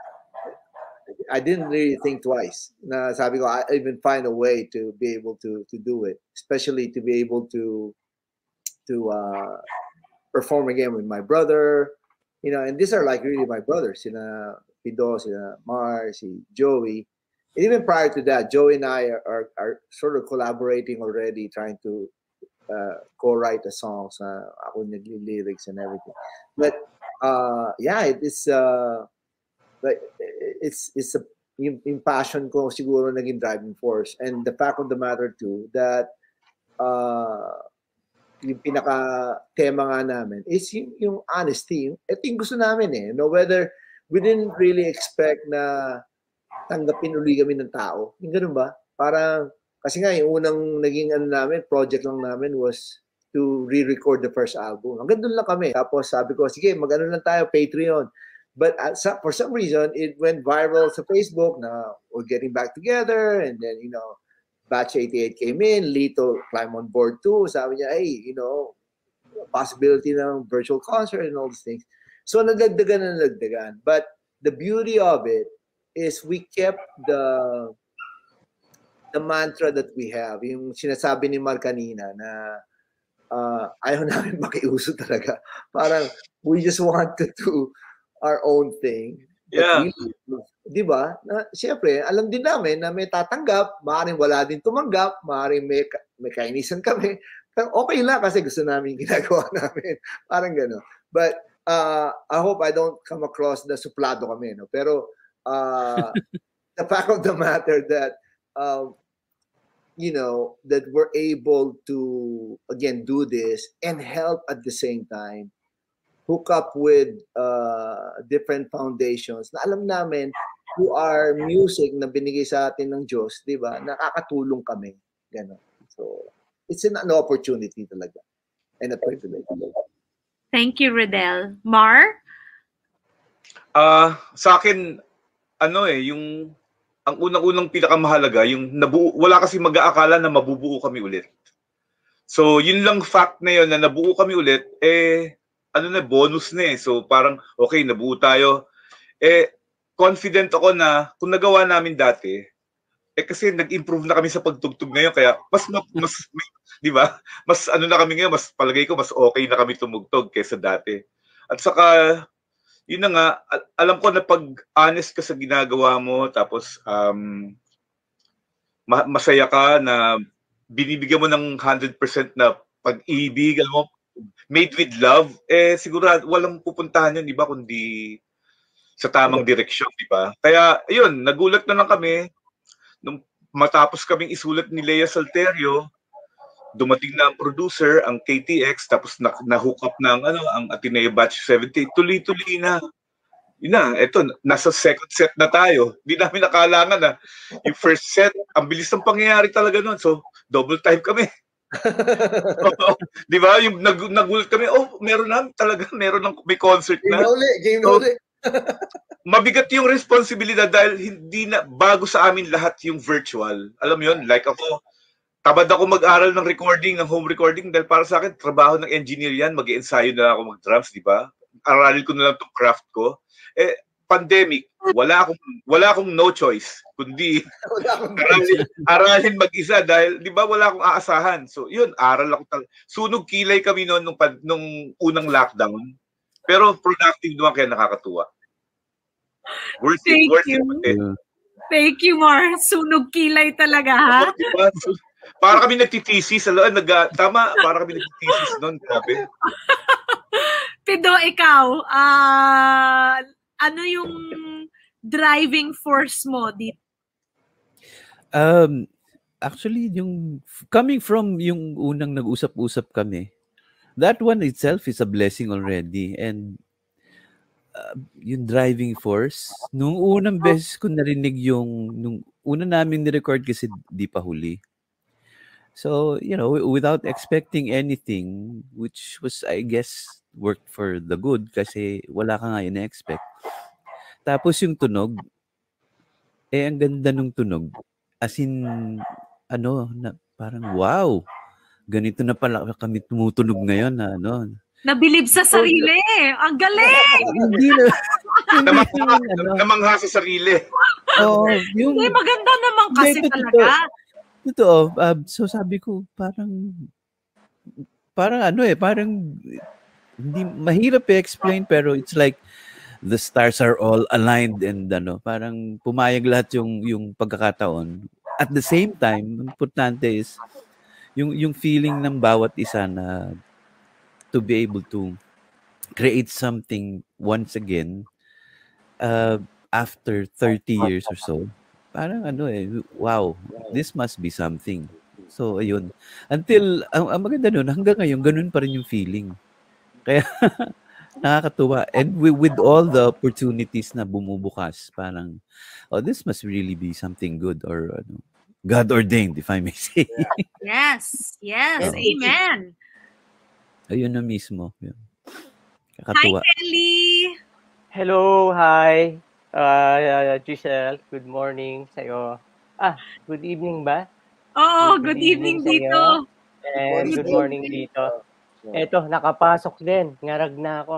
I didn't really think twice. Na sabi ko, I even find a way to be able to to do it, especially to be able to to uh, perform again with my brother. You know, and these are like really my brothers. Sina Pido, sina Mar, si Joey. And even prior to that, Joey and I are, are, are sort of collaborating already, trying to uh, co-write the songs. Uh, ako nagli-lyrics and everything. But uh, yeah, it is. Uh, Like it's it's a yung, yung passion ko siguro naging driving force, and the fact of the matter too that uh, yung pinaka tema nga namin is yung, yung honesty. Ito yung gusto namin eh. No, whether we didn't really expect na tanggapin uli kami ng tao. Yung ganun ba? Parang kasi nga yung unang naging ano namin, project lang namin was to re-record the first album. Hanggang doon lang kami. Tapos sabi ko, sige, mag-ano lang tayo, Patreon. But uh, for some reason, it went viral sa Facebook na we're getting back together. And then, you know, Batch eighty-eight came in. Lito climbed on board too. Sabi niya, hey, you know, possibility ng virtual concert and all these things. So, nagdagdagan na nagdagdagan. But the beauty of it is we kept the the mantra that we have. Yung sinasabi ni Mar kanina na uh, ayaw namin makiuso talaga. Parang we just wanted to our own thing. Yeah. We, di ba? Na, siyempre, alam din namin na may tatanggap, maaaring wala din tumanggap, maaaring may, may kainisan kami. Pero okay lang kasi gusto namin ginagawa namin. Parang gano'n. But uh, I hope I don't come across na suplado kami. No? Pero uh, the fact of the matter that, um, you know, that we're able to, again, do this and help at the same time, hook up with uh, different foundations na alam namin who are music na binigay sa atin ng Diyos, di ba? Nakakatulong kami. Ganon. So, it's an, an opportunity talaga. And a privilege. Thank you, Rodel. Mar? Uh, sa akin, ano eh, yung ang unang-unang pinakamahalaga, yung nabuo, wala kasi mag-aakala na mabubuo kami ulit. So, yun lang fact na yun na nabuo kami ulit, eh, ano na, bonus na eh. So parang, okay, nabuo tayo. Eh, confident ako na kung nagawa namin dati, eh kasi nag-improve na kami sa pagtugtog ngayon, kaya mas, mas, di ba? Mas ano na kami ngayon, mas palagay ko, mas okay na kami tumugtog kaysa dati. At saka, yun na nga, alam ko na pag honest ka sa ginagawa mo, tapos um, masaya ka na binibigyan mo ng one hundred percent na pag-ibig, alam mo, made with love, eh siguro walang pupuntahan yun, di ba, kundi sa tamang direksyon, di ba? Kaya, ayun, nagulat na lang kami nung matapos kaming isulat ni Lea Salterio, dumating na ang producer, ang K T X, tapos na, na-hook up na ang, ano, ang Ateneo Batch seventy, tuloy-tuloy na. Yun na, eto, nasa second set na tayo. Hindi namin nakalangan na. Yung first set, ang bilis ng pangyayari talaga nun. So, double time kami. Di ba? Yung nag nagulat kami, oh, meron na talaga, meron ng may concert na. Game na uli, game na so, uli. mabigat yung responsibilidad dahil hindi na, bago sa amin lahat yung virtual. Alam mo yun, like ako, tamad ako mag-aral ng recording, ng home recording dahil para sa akin, trabaho ng engineer yan, mag-ensayo na ako mag-drums, di ba? Aralin ko na lang itong craft ko. Eh, pandemic, wala akong, wala akong no choice, kundi aralin, aralin mag-isa dahil, di ba, wala akong aasahan. So, yun, aral ako talaga. Sunog kilay kami noon nung, nung unang lockdown. Pero productive naman kaya nakakatuwa. Worth it, Thank worth you. it. Thank you, Mar. Sunog kilay talaga, ha? Oh, diba? So, para kami nagtitesis. Alam, nag, tama, para kami nagtitesis noon. Grabe. Pido, ikaw, uh, ano yung driving force mo dito? Um, actually, yung coming from yung unang nag-usap-usap kami, that one itself is a blessing already. And uh, yung driving force, nung unang beses ko narinig yung, nung una namin ni-record kasi di pa huli. So, you know, without expecting anything, which was, I guess, worked for the good kasi wala ka nga ina-expect. Tapos yung tunog, eh, ang ganda nung tunog. As in, ano, na, parang wow, ganito na pala kami tumutunog ngayon na ano. Nabilib sa sarili. Ang galing! Hindi na. Namangha, namangha sa sarili. Oo. Yung, Hindi, maganda naman kasi Hindi, talaga. Totoo. Uh, so sabi ko, parang, parang ano eh, parang, hindi, mahirap i-explain pero it's like, the stars are all aligned and ano, parang pumayag lahat yung, yung pagkakataon. At the same time, importante is, yung, yung feeling ng bawat isa na to be able to create something once again uh, after thirty years or so. Parang ano eh, wow, this must be something. So, ayun. Until, ang, ang maganda nun, hanggang ngayon, ganun pa rin yung feeling. Kaya, nakakatuwa. And with, with all the opportunities na bumubukas, parang, oh, this must really be something good or ano, God-ordained, if I may say. Yes, yes, Oh. amen. Ayun na mismo. Yun. Hi, Kakatuwa. Kelly! Hello, hi. Uh, Giselle, good morning sa'yo. Ah, good evening ba? Oo, good, good evening, evening dito. And good morning dito. Eto, nakapasok din. Ngarag na ako.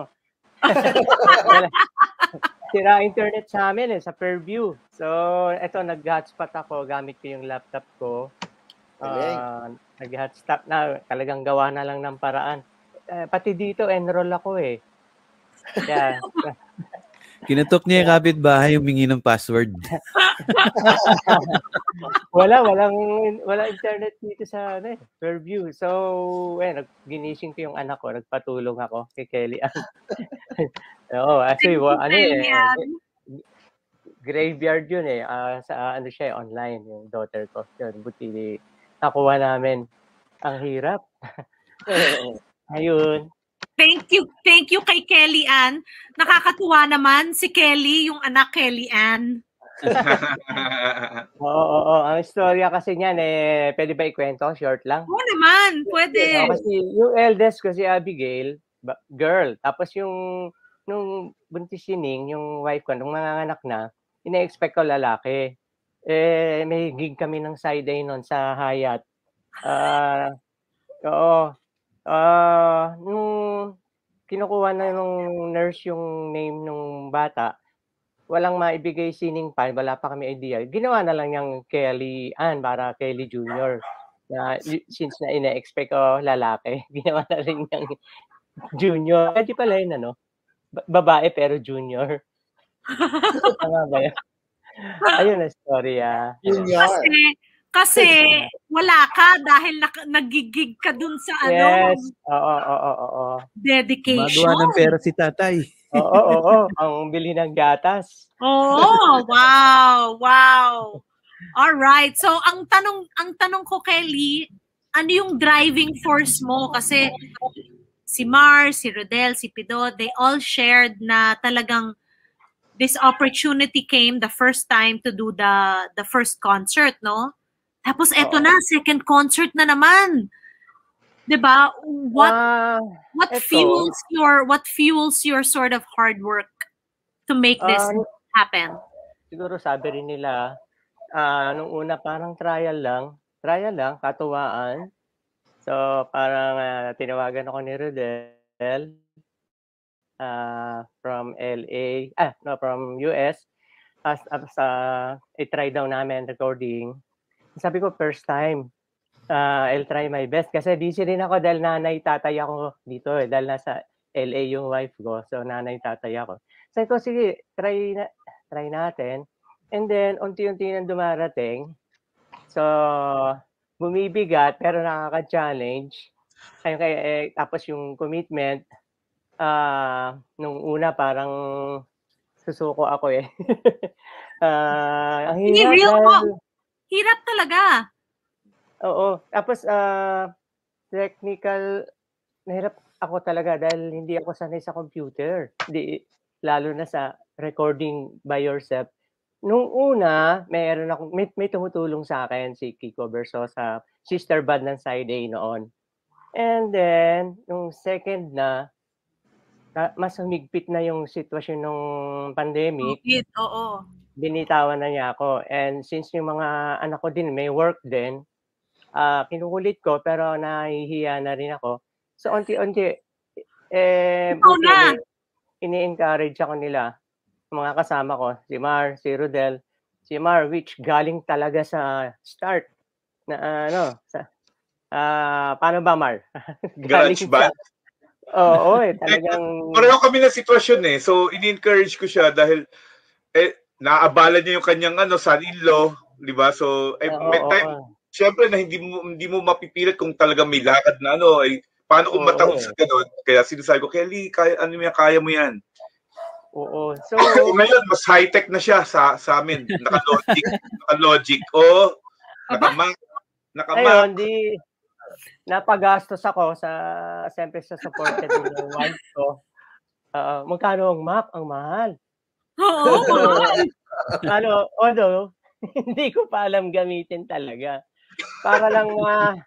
Sira internet sa amin eh, sa Fairview. So, eto, nag-hotspot ako. Gamit ko yung laptop ko. Uh, nag-hotspot na. Talagang gawa na lang ng paraan. Uh, pati dito, enroll ako eh. Kaya, Kinatok niya yung kapitbahay, humingi ng password. wala, walang wala internet dito sa ano, eh, Fairview. So, eh, ginising ko yung anak ko, nagpatulong ako kay Kelly. Oo, actually, well, ano eh, graveyard yun eh. Uh, sa ano siya, online, yung daughter ko. Yun, buti nakuha namin. Ang hirap. Ayun. Thank you. Thank you kay Kelly Ann. Nakakatuwa naman si Kelly, yung anak Kelly Ann. Oo, oo, oo. Ang istorya kasi niyan, eh, pwede ba ikwento? Short lang? Oo naman, pwede. Oo, kasi yung eldest ko si Abigail, girl. Tapos yung, nung buntis sining, yung wife ko, nung mga anak na, ina-expect ko lalaki. Eh, may gig kami ng Side A noon sa Hyatt. Ah, uh, oo. Ah, uh, nung kinukuha na nung nurse yung name nung bata, walang maibigay sining pa, wala pa kami idea. Ginawa na lang niyang Kelly Ann para Kelly Junior Na since na ina-expect ko lalaki, ginawa na rin niyang Junior. Pwede pala yun, ano? Babae pero Junior. Tama ba yan? Ayun na story, ah. Kasi, kasi wala ka dahil nagigig ka dun sa ano. Yes. Oo, oo, oo. Dedication. Magawa ng pera si tatay. Oo, oo, oo. Ang bili ng gatas. Oh, wow, wow. All right. So ang tanong ang tanong ko, Kelly, ano yung driving force mo? Kasi si Mar, si Rodel, si Pido, they all shared na talagang this opportunity came the first time to do the the first concert, no? Tapos eto na, second concert na naman. 'Di ba? What uh, what eto. fuels your what fuels your sort of hard work? to make this Ah, happen? siguro sabi rin nila, ah, nung una parang trial lang, trial lang, katuwaan. So, parang ah, tinawagan ako ni Rodel ah, from L A, ah, no, from U S. As, as uh, i-try daw namin recording. Sabi ko, first time. Uh, I'll try my best. Kasi busy rin ako dahil nanay, tatay ako dito eh. Dahil nasa L A yung wife ko. So, nanay, tatay ako. Sabi ko, sige, try, na, try natin. And then, unti-unti nang dumarating. So, bumibigat, pero nakaka-challenge. Ayun, kaya, eh, tapos yung commitment, ah, nung una parang susuko ako eh. Ah, ang Hindi, hirap real dahil, talk. Hirap talaga. oo. Tapos, ah, technical, nahirap ako talaga dahil hindi ako sanay sa computer. Di, lalo na sa recording by yourself. Nung una, mayroon ako, may, may tumutulong sa akin si Kiko Versosa, sister band ng Side A noon. And then, nung second na, na- mas humigpit na yung sitwasyon ng pandemic, COVID, oo. binitawan na niya ako. And since yung mga anak ko din, may work din, ah kinukulit ko, pero nahihiya na rin ako. So, unti-unti, eh, Ikaw buti, na. ini- ini-encourage ako nila, mga kasama ko, si Mar, si Rodel, si Mar, which galing talaga sa start, na ano, sa, ah paano ba, Mar? Garage band? Oo, eh, talagang, Pareho kami na sitwasyon eh. So, ini-encourage ko siya dahil eh, naabala niya yung kanyang ano, son-in-law, di ba? So, eh, oo, may oo, time, syempre na hindi mo hindi mo mapipilit kung talaga may lakad na ano, ay paano kung Oo, mataon eh. sa ganun? Kaya sinasabi ko, Kelly, kaya, ano yan, kaya mo yan. oo. So, Ngayon, mas high-tech na siya sa sa amin. Naka-logic. Naka-logic. O, naka-Mac. Naka-Mac. ayun, di, napagastos ako sa, siyempre sa supported din ng wife ko. Ah, magkano ang Mac? Ang mahal. Oo, mahal. Ano, although, hindi ko pa alam gamitin talaga. Para lang ma,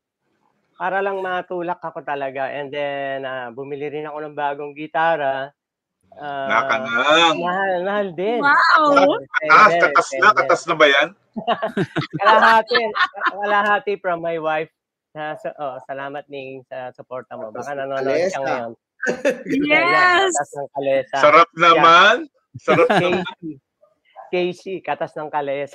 para lang matulak ako talaga. And then, ah, bumili rin ako ng bagong gitara. Ah, Nakanang. mahal, mahal din. Wow. Ah, Pwede, katas na, pwede. katas na ba yan? Kalahati, kalahati from my wife. Na, so, oh, salamat Ning sa suporta mo. Baka nanonood siya Calesa. ngayon. Yes. Katas ng Calesa. Sarap naman. Sarap naman. Casey. Casey, katas ng Calesa.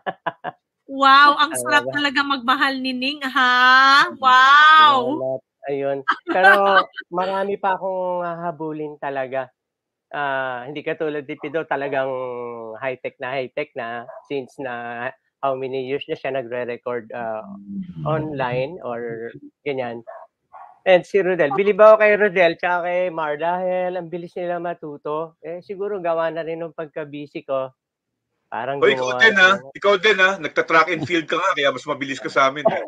Wow, ang sarap Talaga. talaga magmahal ni Ning, ha? Wow. Salamat. Ayun. Pero marami pa akong hahabulin talaga. Ah, hindi katulad ni Pido, talagang high-tech na high-tech na since na how many years na siya nagre-record ah, online or ganyan. And si Rodel, bilib ako kay Rodel tsaka kay Mar dahil ang bilis nila matuto. Eh siguro gawa na rin ng pagka-busy ko. Parang O, ikaw gumawa din ha. ng- Ikaw din ha. Nagta-track and field ka nga, kaya mas mabilis ka sa amin. Eh.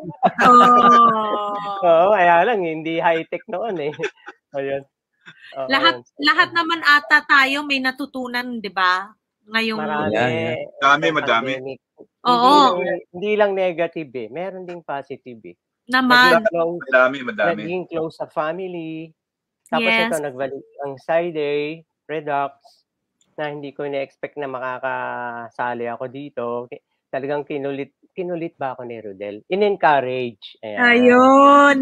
Oh. Oo, kaya lang, hindi high-tech noon eh. Ayun. Oo, Lahat ayun. lahat naman ata tayo may natutunan, 'di ba? Ngayong Marami. Yeah, yeah. Dami, itong madami. pandemic. Oo. Hindi lang, hindi lang negative eh. Meron ding positive eh. naman. Naging close, Madami, madami. naging close sa family. Tapos Yes. ito, nagbalik ang Side A Redux na hindi ko na-expect na makakasali ako dito. Talagang kinulit, kinulit ba ako ni Rodel? In-encourage. Ayan. Ayun.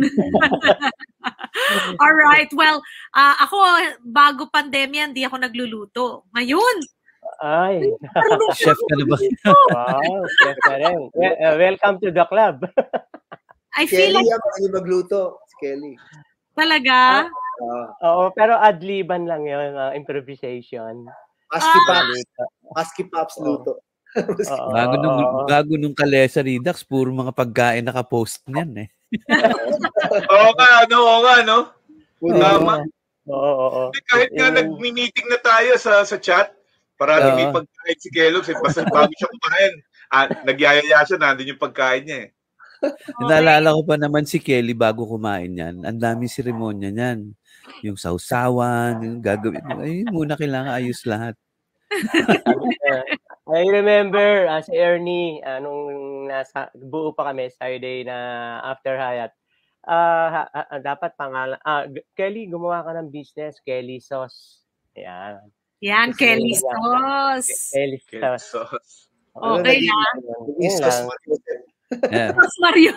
All right. Well, ah, ako bago pandemya hindi ako nagluluto. Ngayon, Ay. Chef ka na ba? Wow. Chef na rin. Well, uh, welcome to the club. I feel Kelly like ang magaling magluto. Si Kelly. talaga. Uh, Oo, pero adliban lang yun, uh, improvisation. Husky Ah. Pops. Husky Pops luto. Oo, Bago nung, oo. bago nung Calesa Redux, puro mga pagkain nakapost niyan eh. Oo nga, ano, oo nga, no? Food Tama. Oo, oo, oo. Hindi, kahit nga Yung- nag-meeting na tayo sa sa chat, parati may Oo. pagkain si Kellogg's. Eh, basta bago siya kumain, ah, nagyayaya siya, nandun yung pagkain niya eh. Naalala ko pa naman si Kelly bago kumain yan. Ang daming seremonya niyan. Yung sausawan, yung gagawin. Ay, muna kailangan ayos lahat. I remember uh, si Ernie, uh, nung nasa, buo pa kami, Saturday na after Hayat, ah uh, dapat pangalan, ah, Kelly, gumawa ka ng business, Kelly Sauce. Yan. Yan, Kelly Yan. Sauce. Kelly Kelly Sauce. sauce. Ano Okay naging, na. naging Yun sauce lang. Mariosep? Yeah. Sauce Mario.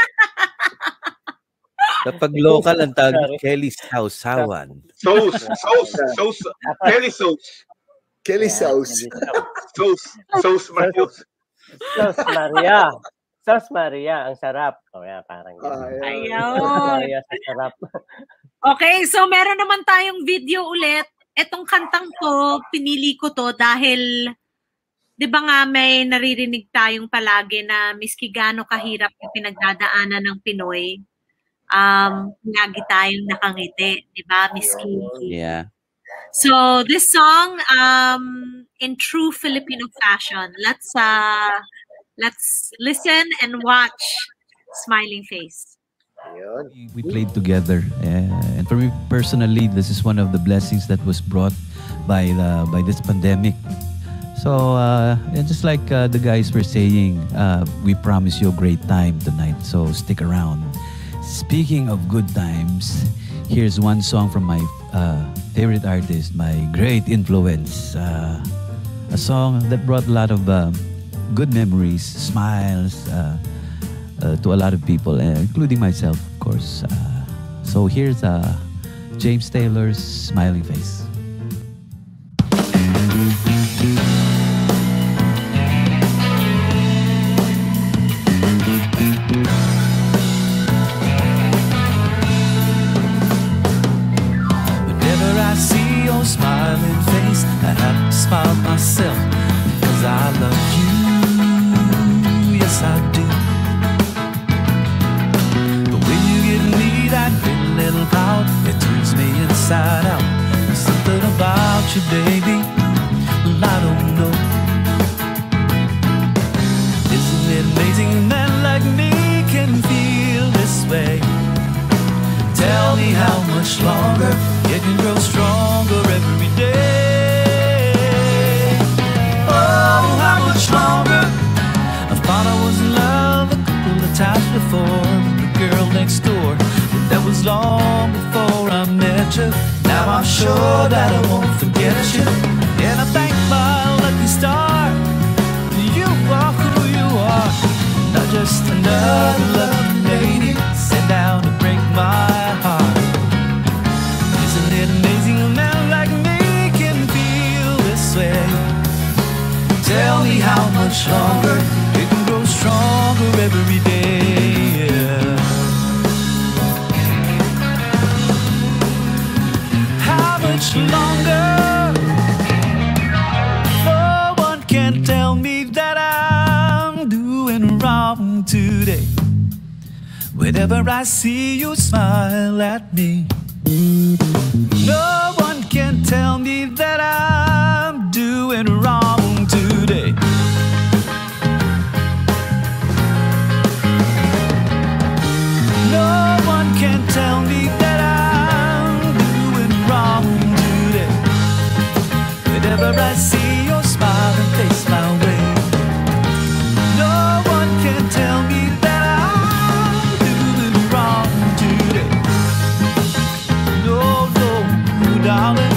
Kapag local, ang tawag Sorry. Kelly Sausawan. Sauce, sauce, sauce. Tapos, Kelly sauce. Kelly yeah, sauce. Kelly Sauce. Sauce, sauce Marios. Sauce Maria. Sauce Maria, ang sarap. O yan, parang Ah, yan. yeah. Sauce Ayun. Maria sa sarap. Okay, so meron naman tayong video ulit. Etong kantang to, pinili ko to dahil, di ba nga may naririnig tayong palagi na miski gaano kahirap yung pinagdadaanan ng Pinoy, um, lagi tayong nakangiti, di ba? Miski. Yeah. So this song, um, in true Filipino fashion, let's uh, let's listen and watch Smiling Face. Ayun. We played together, uh, and for me personally, this is one of the blessings that was brought by the by this pandemic. So, uh, and just like uh, the guys were saying, uh, we promise you a great time tonight. So stick around. Speaking of good times, here's one song from my uh, favorite artist, my great influence. Uh, a song that brought a lot of uh, good memories, smiles uh, uh, to a lot of people, uh, including myself, of course. Uh, so here's uh, James Taylor's Smiling Face. Smiling face, I have to smile myself because I love you, yes I do. But when you give me that big little pout, it turns me inside out. There's something about you, baby, well I don't know. Isn't it amazing a man like me can feel this way? Tell me how much longer you can grow stronger every day. Oh, how much longer? I thought I was in love a couple of times before with the girl next door, but that was long before I met you. Now I'm sure that I won't forget you, and I thank my lucky star. You are who you are, not just another lovely lady sent down to break my heart. Isn't it amazing a man like me can feel this way? Tell me how much longer it can grow stronger every day. Yeah. How much longer? No one can tell me that I'm doing wrong today. Whenever I see you smile at me, no one can tell me that I'm doing wrong today. No one can tell me that I'm doing wrong today. Whenever I see your smiling face my way, no one can tell me that I'm doing wrong today. No, no, darling.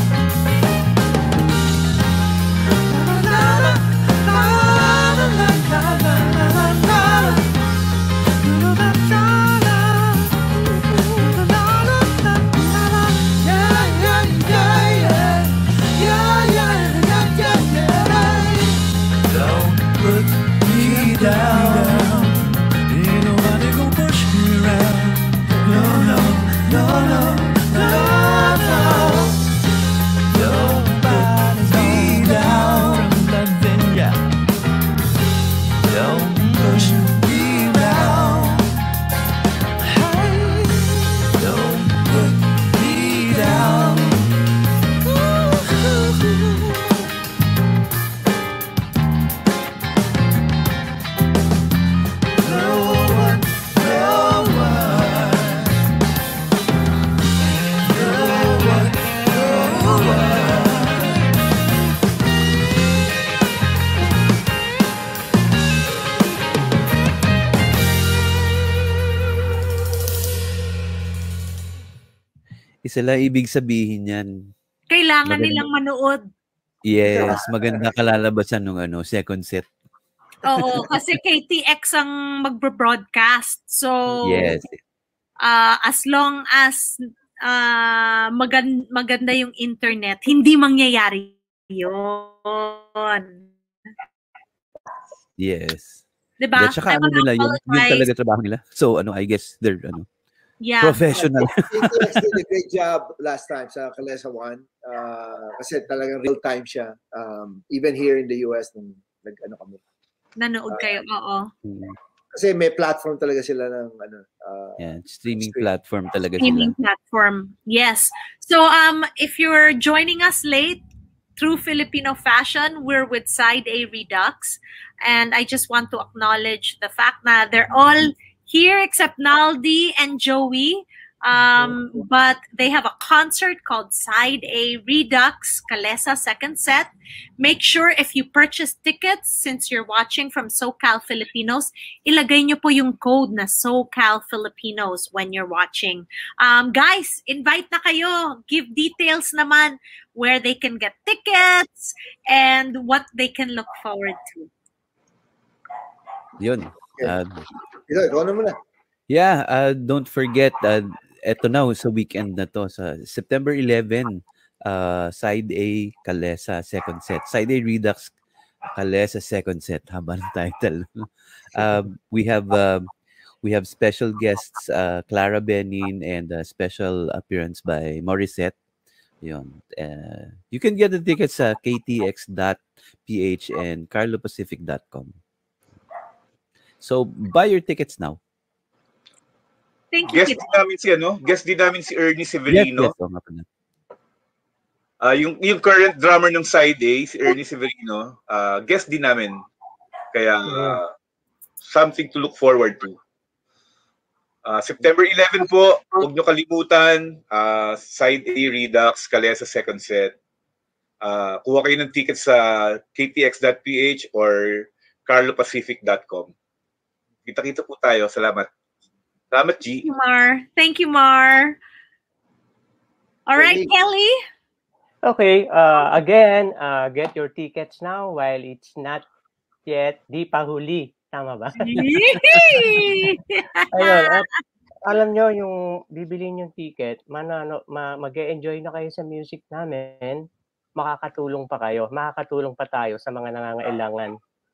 Don't put me down. Ain't nobody gonna push me around. No, no, no, no, no, no. Nobody's me down from loving ya. Don't push me around. Hey, don't put me down. No one, no one. No one, no one. Isa lang ibig sabihin yan. Kailangan Maganda. nilang manood. Yes, maganda kalalabasan nung ano, second set. Oo, kasi K T X ang magbo-broadcast. So, Yes. uh, as long as uh, magan maganda yung internet, hindi mangyayari yun. Yes. Diba? At saka I ano wanna nila, yun, yun apologize. talaga trabaho nila. So, ano, I guess they're, ano, Yeah. professional. K T X did a great job last time sa Calesa one. Uh, kasi talagang real time siya. Um, even here in the U S, nung nag-ano kami. Nanood kayo, oo. Mm. Kasi may platform talaga sila ng ano. Uh, Yeah, streaming stream. platform talaga Streaming sila. platform. Yes. So, um, if you're joining us late, True Filipino Fashion, we're with Side A Redux. And I just want to acknowledge the fact that they're all here except Naldi and Joey. Um, but they have a concert called Side A Redux, Calesa second set. Make sure if you purchase tickets, since you're watching from SoCal Filipinos, ilagay nyo po yung code na SoCal Filipinos when you're watching. Um, guys, invite na kayo. Give details naman where they can get tickets and what they can look forward to. Yun. Uh, Ito, ikaw na muna. yeah, uh, don't forget, uh, eto na, sa weekend na to, sa September eleventh, uh, Side A, Calesa, second set. Side A Redux, Calesa, second set. Haba ng title. uh, we have uh, we have special guests, uh, Clara Benin, and a special appearance by Morissette. Yun. Uh, you can get the tickets sa k t x dot p h and carlo pacific dot com. So, buy your tickets now. Thank you. Guest din namin si ano, guest din namin si Ernie Severino. Yes, yes. Oh, nga pala. Uh, yung yung current drummer ng Side A, si Ernie Severino, uh, guest din namin. Kaya uh, something to look forward to. Uh, September eleventh po, huwag nyo kalimutan, uh, Side A Redux, Calesa second set. Uh, kuha kayo ng tickets sa k t x dot p h or carlo pacific dot com. Kita-kita po tayo. Salamat. Salamat, G. Thank you, Mar. Thank you, Mar. All right, Kelly. Okay, uh, again, uh, get your tickets now while it's not yet di pa huli. Tama ba? Ayun, at alam nyo, yung bibilin yung ticket, manano, ma, mag-e-enjoy na kayo sa music namin, makakatulong pa kayo, makakatulong pa tayo sa mga nangangailangan.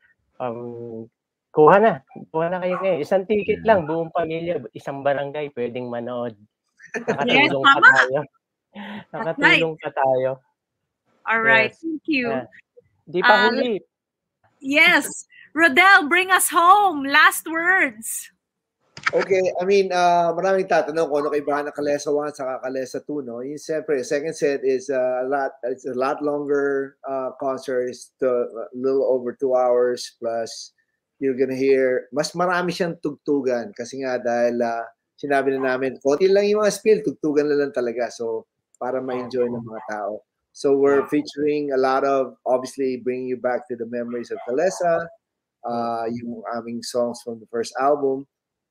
Um, kuha na, kuha na kayo ngayon. Isang ticket lang, buong pamilya, isang barangay, pwedeng manood. Nakatulong Yes, pa tama. tayo. Nakatulong pa tayo. All right, Yes. thank you. Uh, di pa Uh, huli. Yes. Rodel, bring us home. Last words. Okay, I mean, uh, maraming tatanong kung ano kaibahan ng Calesa one sa Calesa two, no? Yung siyempre, second set is uh, a lot, it's a lot longer uh, concert. It's to, a little over two hours plus you're gonna hear, mas marami siyang tugtugan kasi nga dahil uh, sinabi na namin, konti lang yung mga spill, tugtugan na lang talaga. So, para ma-enjoy ng mga tao. So, we're featuring a lot of, obviously, bringing you back to the memories of Calesa, uh, yung aming songs from the first album.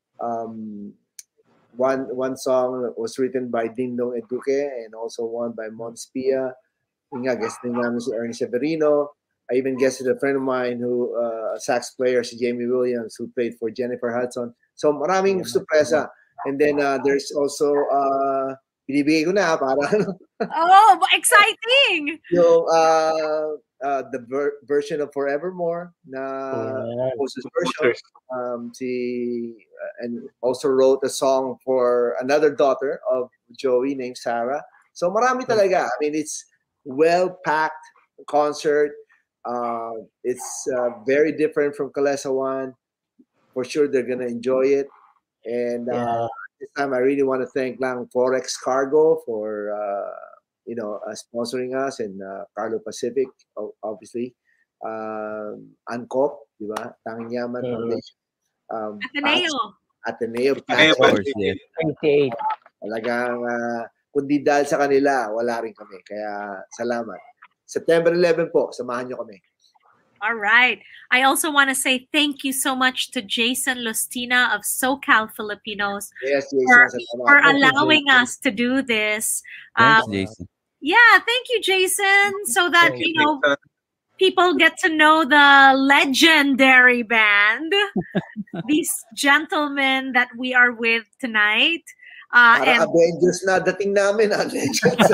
Um, one one song was written by Dingdong Eduque and also one by Mons Pia. Yung nga, guest din namin si Ernie Severino. I even guested a friend of mine who, uh, a sax player, si Jamie Williams, who played for Jennifer Hudson. So maraming surpresa. And then uh, there's also, uh, binibigay ko na para Oh, exciting! yung uh, uh, the ver- version of Forevermore na Yeah. composer's version. Um, she, uh, and also wrote a song for another daughter of Joey named Sarah. So marami talaga. I mean, it's well-packed concert. Uh, it's uh, very different from Calesa one. For sure, they're gonna enjoy it. And uh, Yeah. this time, I really want to thank lang Forex Cargo for uh, you know uh, sponsoring us, and uh, Carlo Pacific, o- obviously, um, Ancop, di ba? Tanging Yaman Mhm. Foundation, um, Ateneo. Patch, Ateneo, Ateneo Patch. Of course, yeah. twenty-eight. Talagang uh, kundi dahil sa kanila, wala rin kami. Kaya salamat. September eleventh po, samahan nyo kami. All right. I also want to say thank you so much to Jason Lustina of SoCal Filipinos Yes, Jason. for, salamat. for Thank you, allowing Jason. us to do this. Thanks, Um, Jason. Yeah, thank you, Jason. So that, Thank you know, people get to know the legendary band, these gentlemen that we are with tonight. Uh, Para and Avengers na dating namin. ah, Legends.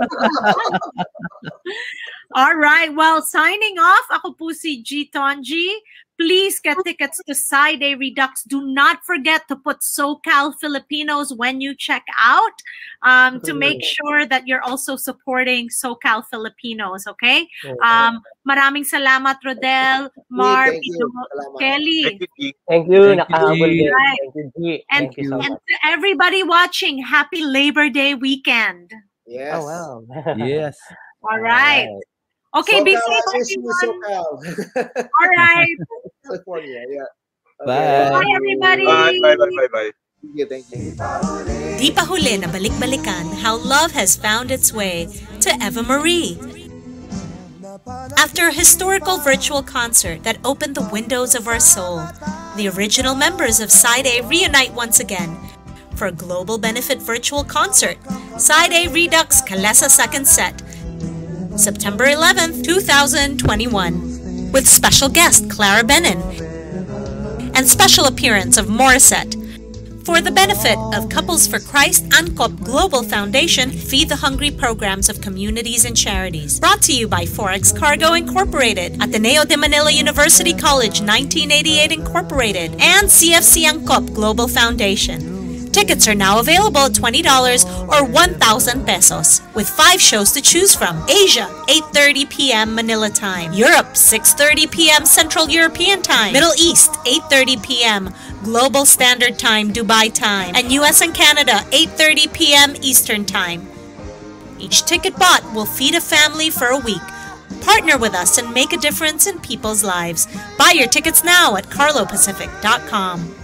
all right, well, signing off, ako po si G Tongi. Please get tickets to Side A Redux. Do not forget to put SoCal Filipinos when you check out, um, to make sure that you're also supporting SoCal Filipinos, okay? Um, maraming salamat, Rodel, Marv, Thank you. Ino, Salamat. Kelly. Thank you, G. Thank you. Thank you, Nakahabol G. din. Right. Thank you, G. And, Thank you so and much. to everybody watching, happy Labor Day weekend. Yes. Oh, wow. Yes. All right. Okay, be SoCal, safe, I miss you, everyone. SoCal. All right. California, yeah. Bye. Bye, everybody. Bye, bye, bye, bye, bye. Thank you, thank you. Di pa huli na balik-balikan how love has found its way to Eva Marie. After a historical virtual concert that opened the windows of our soul, the original members of Side A reunite once again for a global benefit virtual concert, Side A Redux Calesa Second Set, September eleventh, two thousand twenty-one, with special guest Clara Benin and special appearance of Morissette. For the benefit of Couples for Christ ANCOP Global Foundation Feed the Hungry programs of communities and charities. Brought to you by Forex Cargo Incorporated, Ateneo de Manila University College nineteen eighty-eight Incorporated, and C F C ANCOP Global Foundation. Tickets are now available at twenty dollars or one thousand pesos, with five shows to choose from. Asia, eight thirty p m Manila time. Europe, six thirty p m Central European time. Middle East, eight thirty p m Global Standard Time, Dubai time. And U S and Canada, eight thirty p m Eastern time. Each ticket bought will feed a family for a week. Partner with us and make a difference in people's lives. Buy your tickets now at carlo pacific dot com.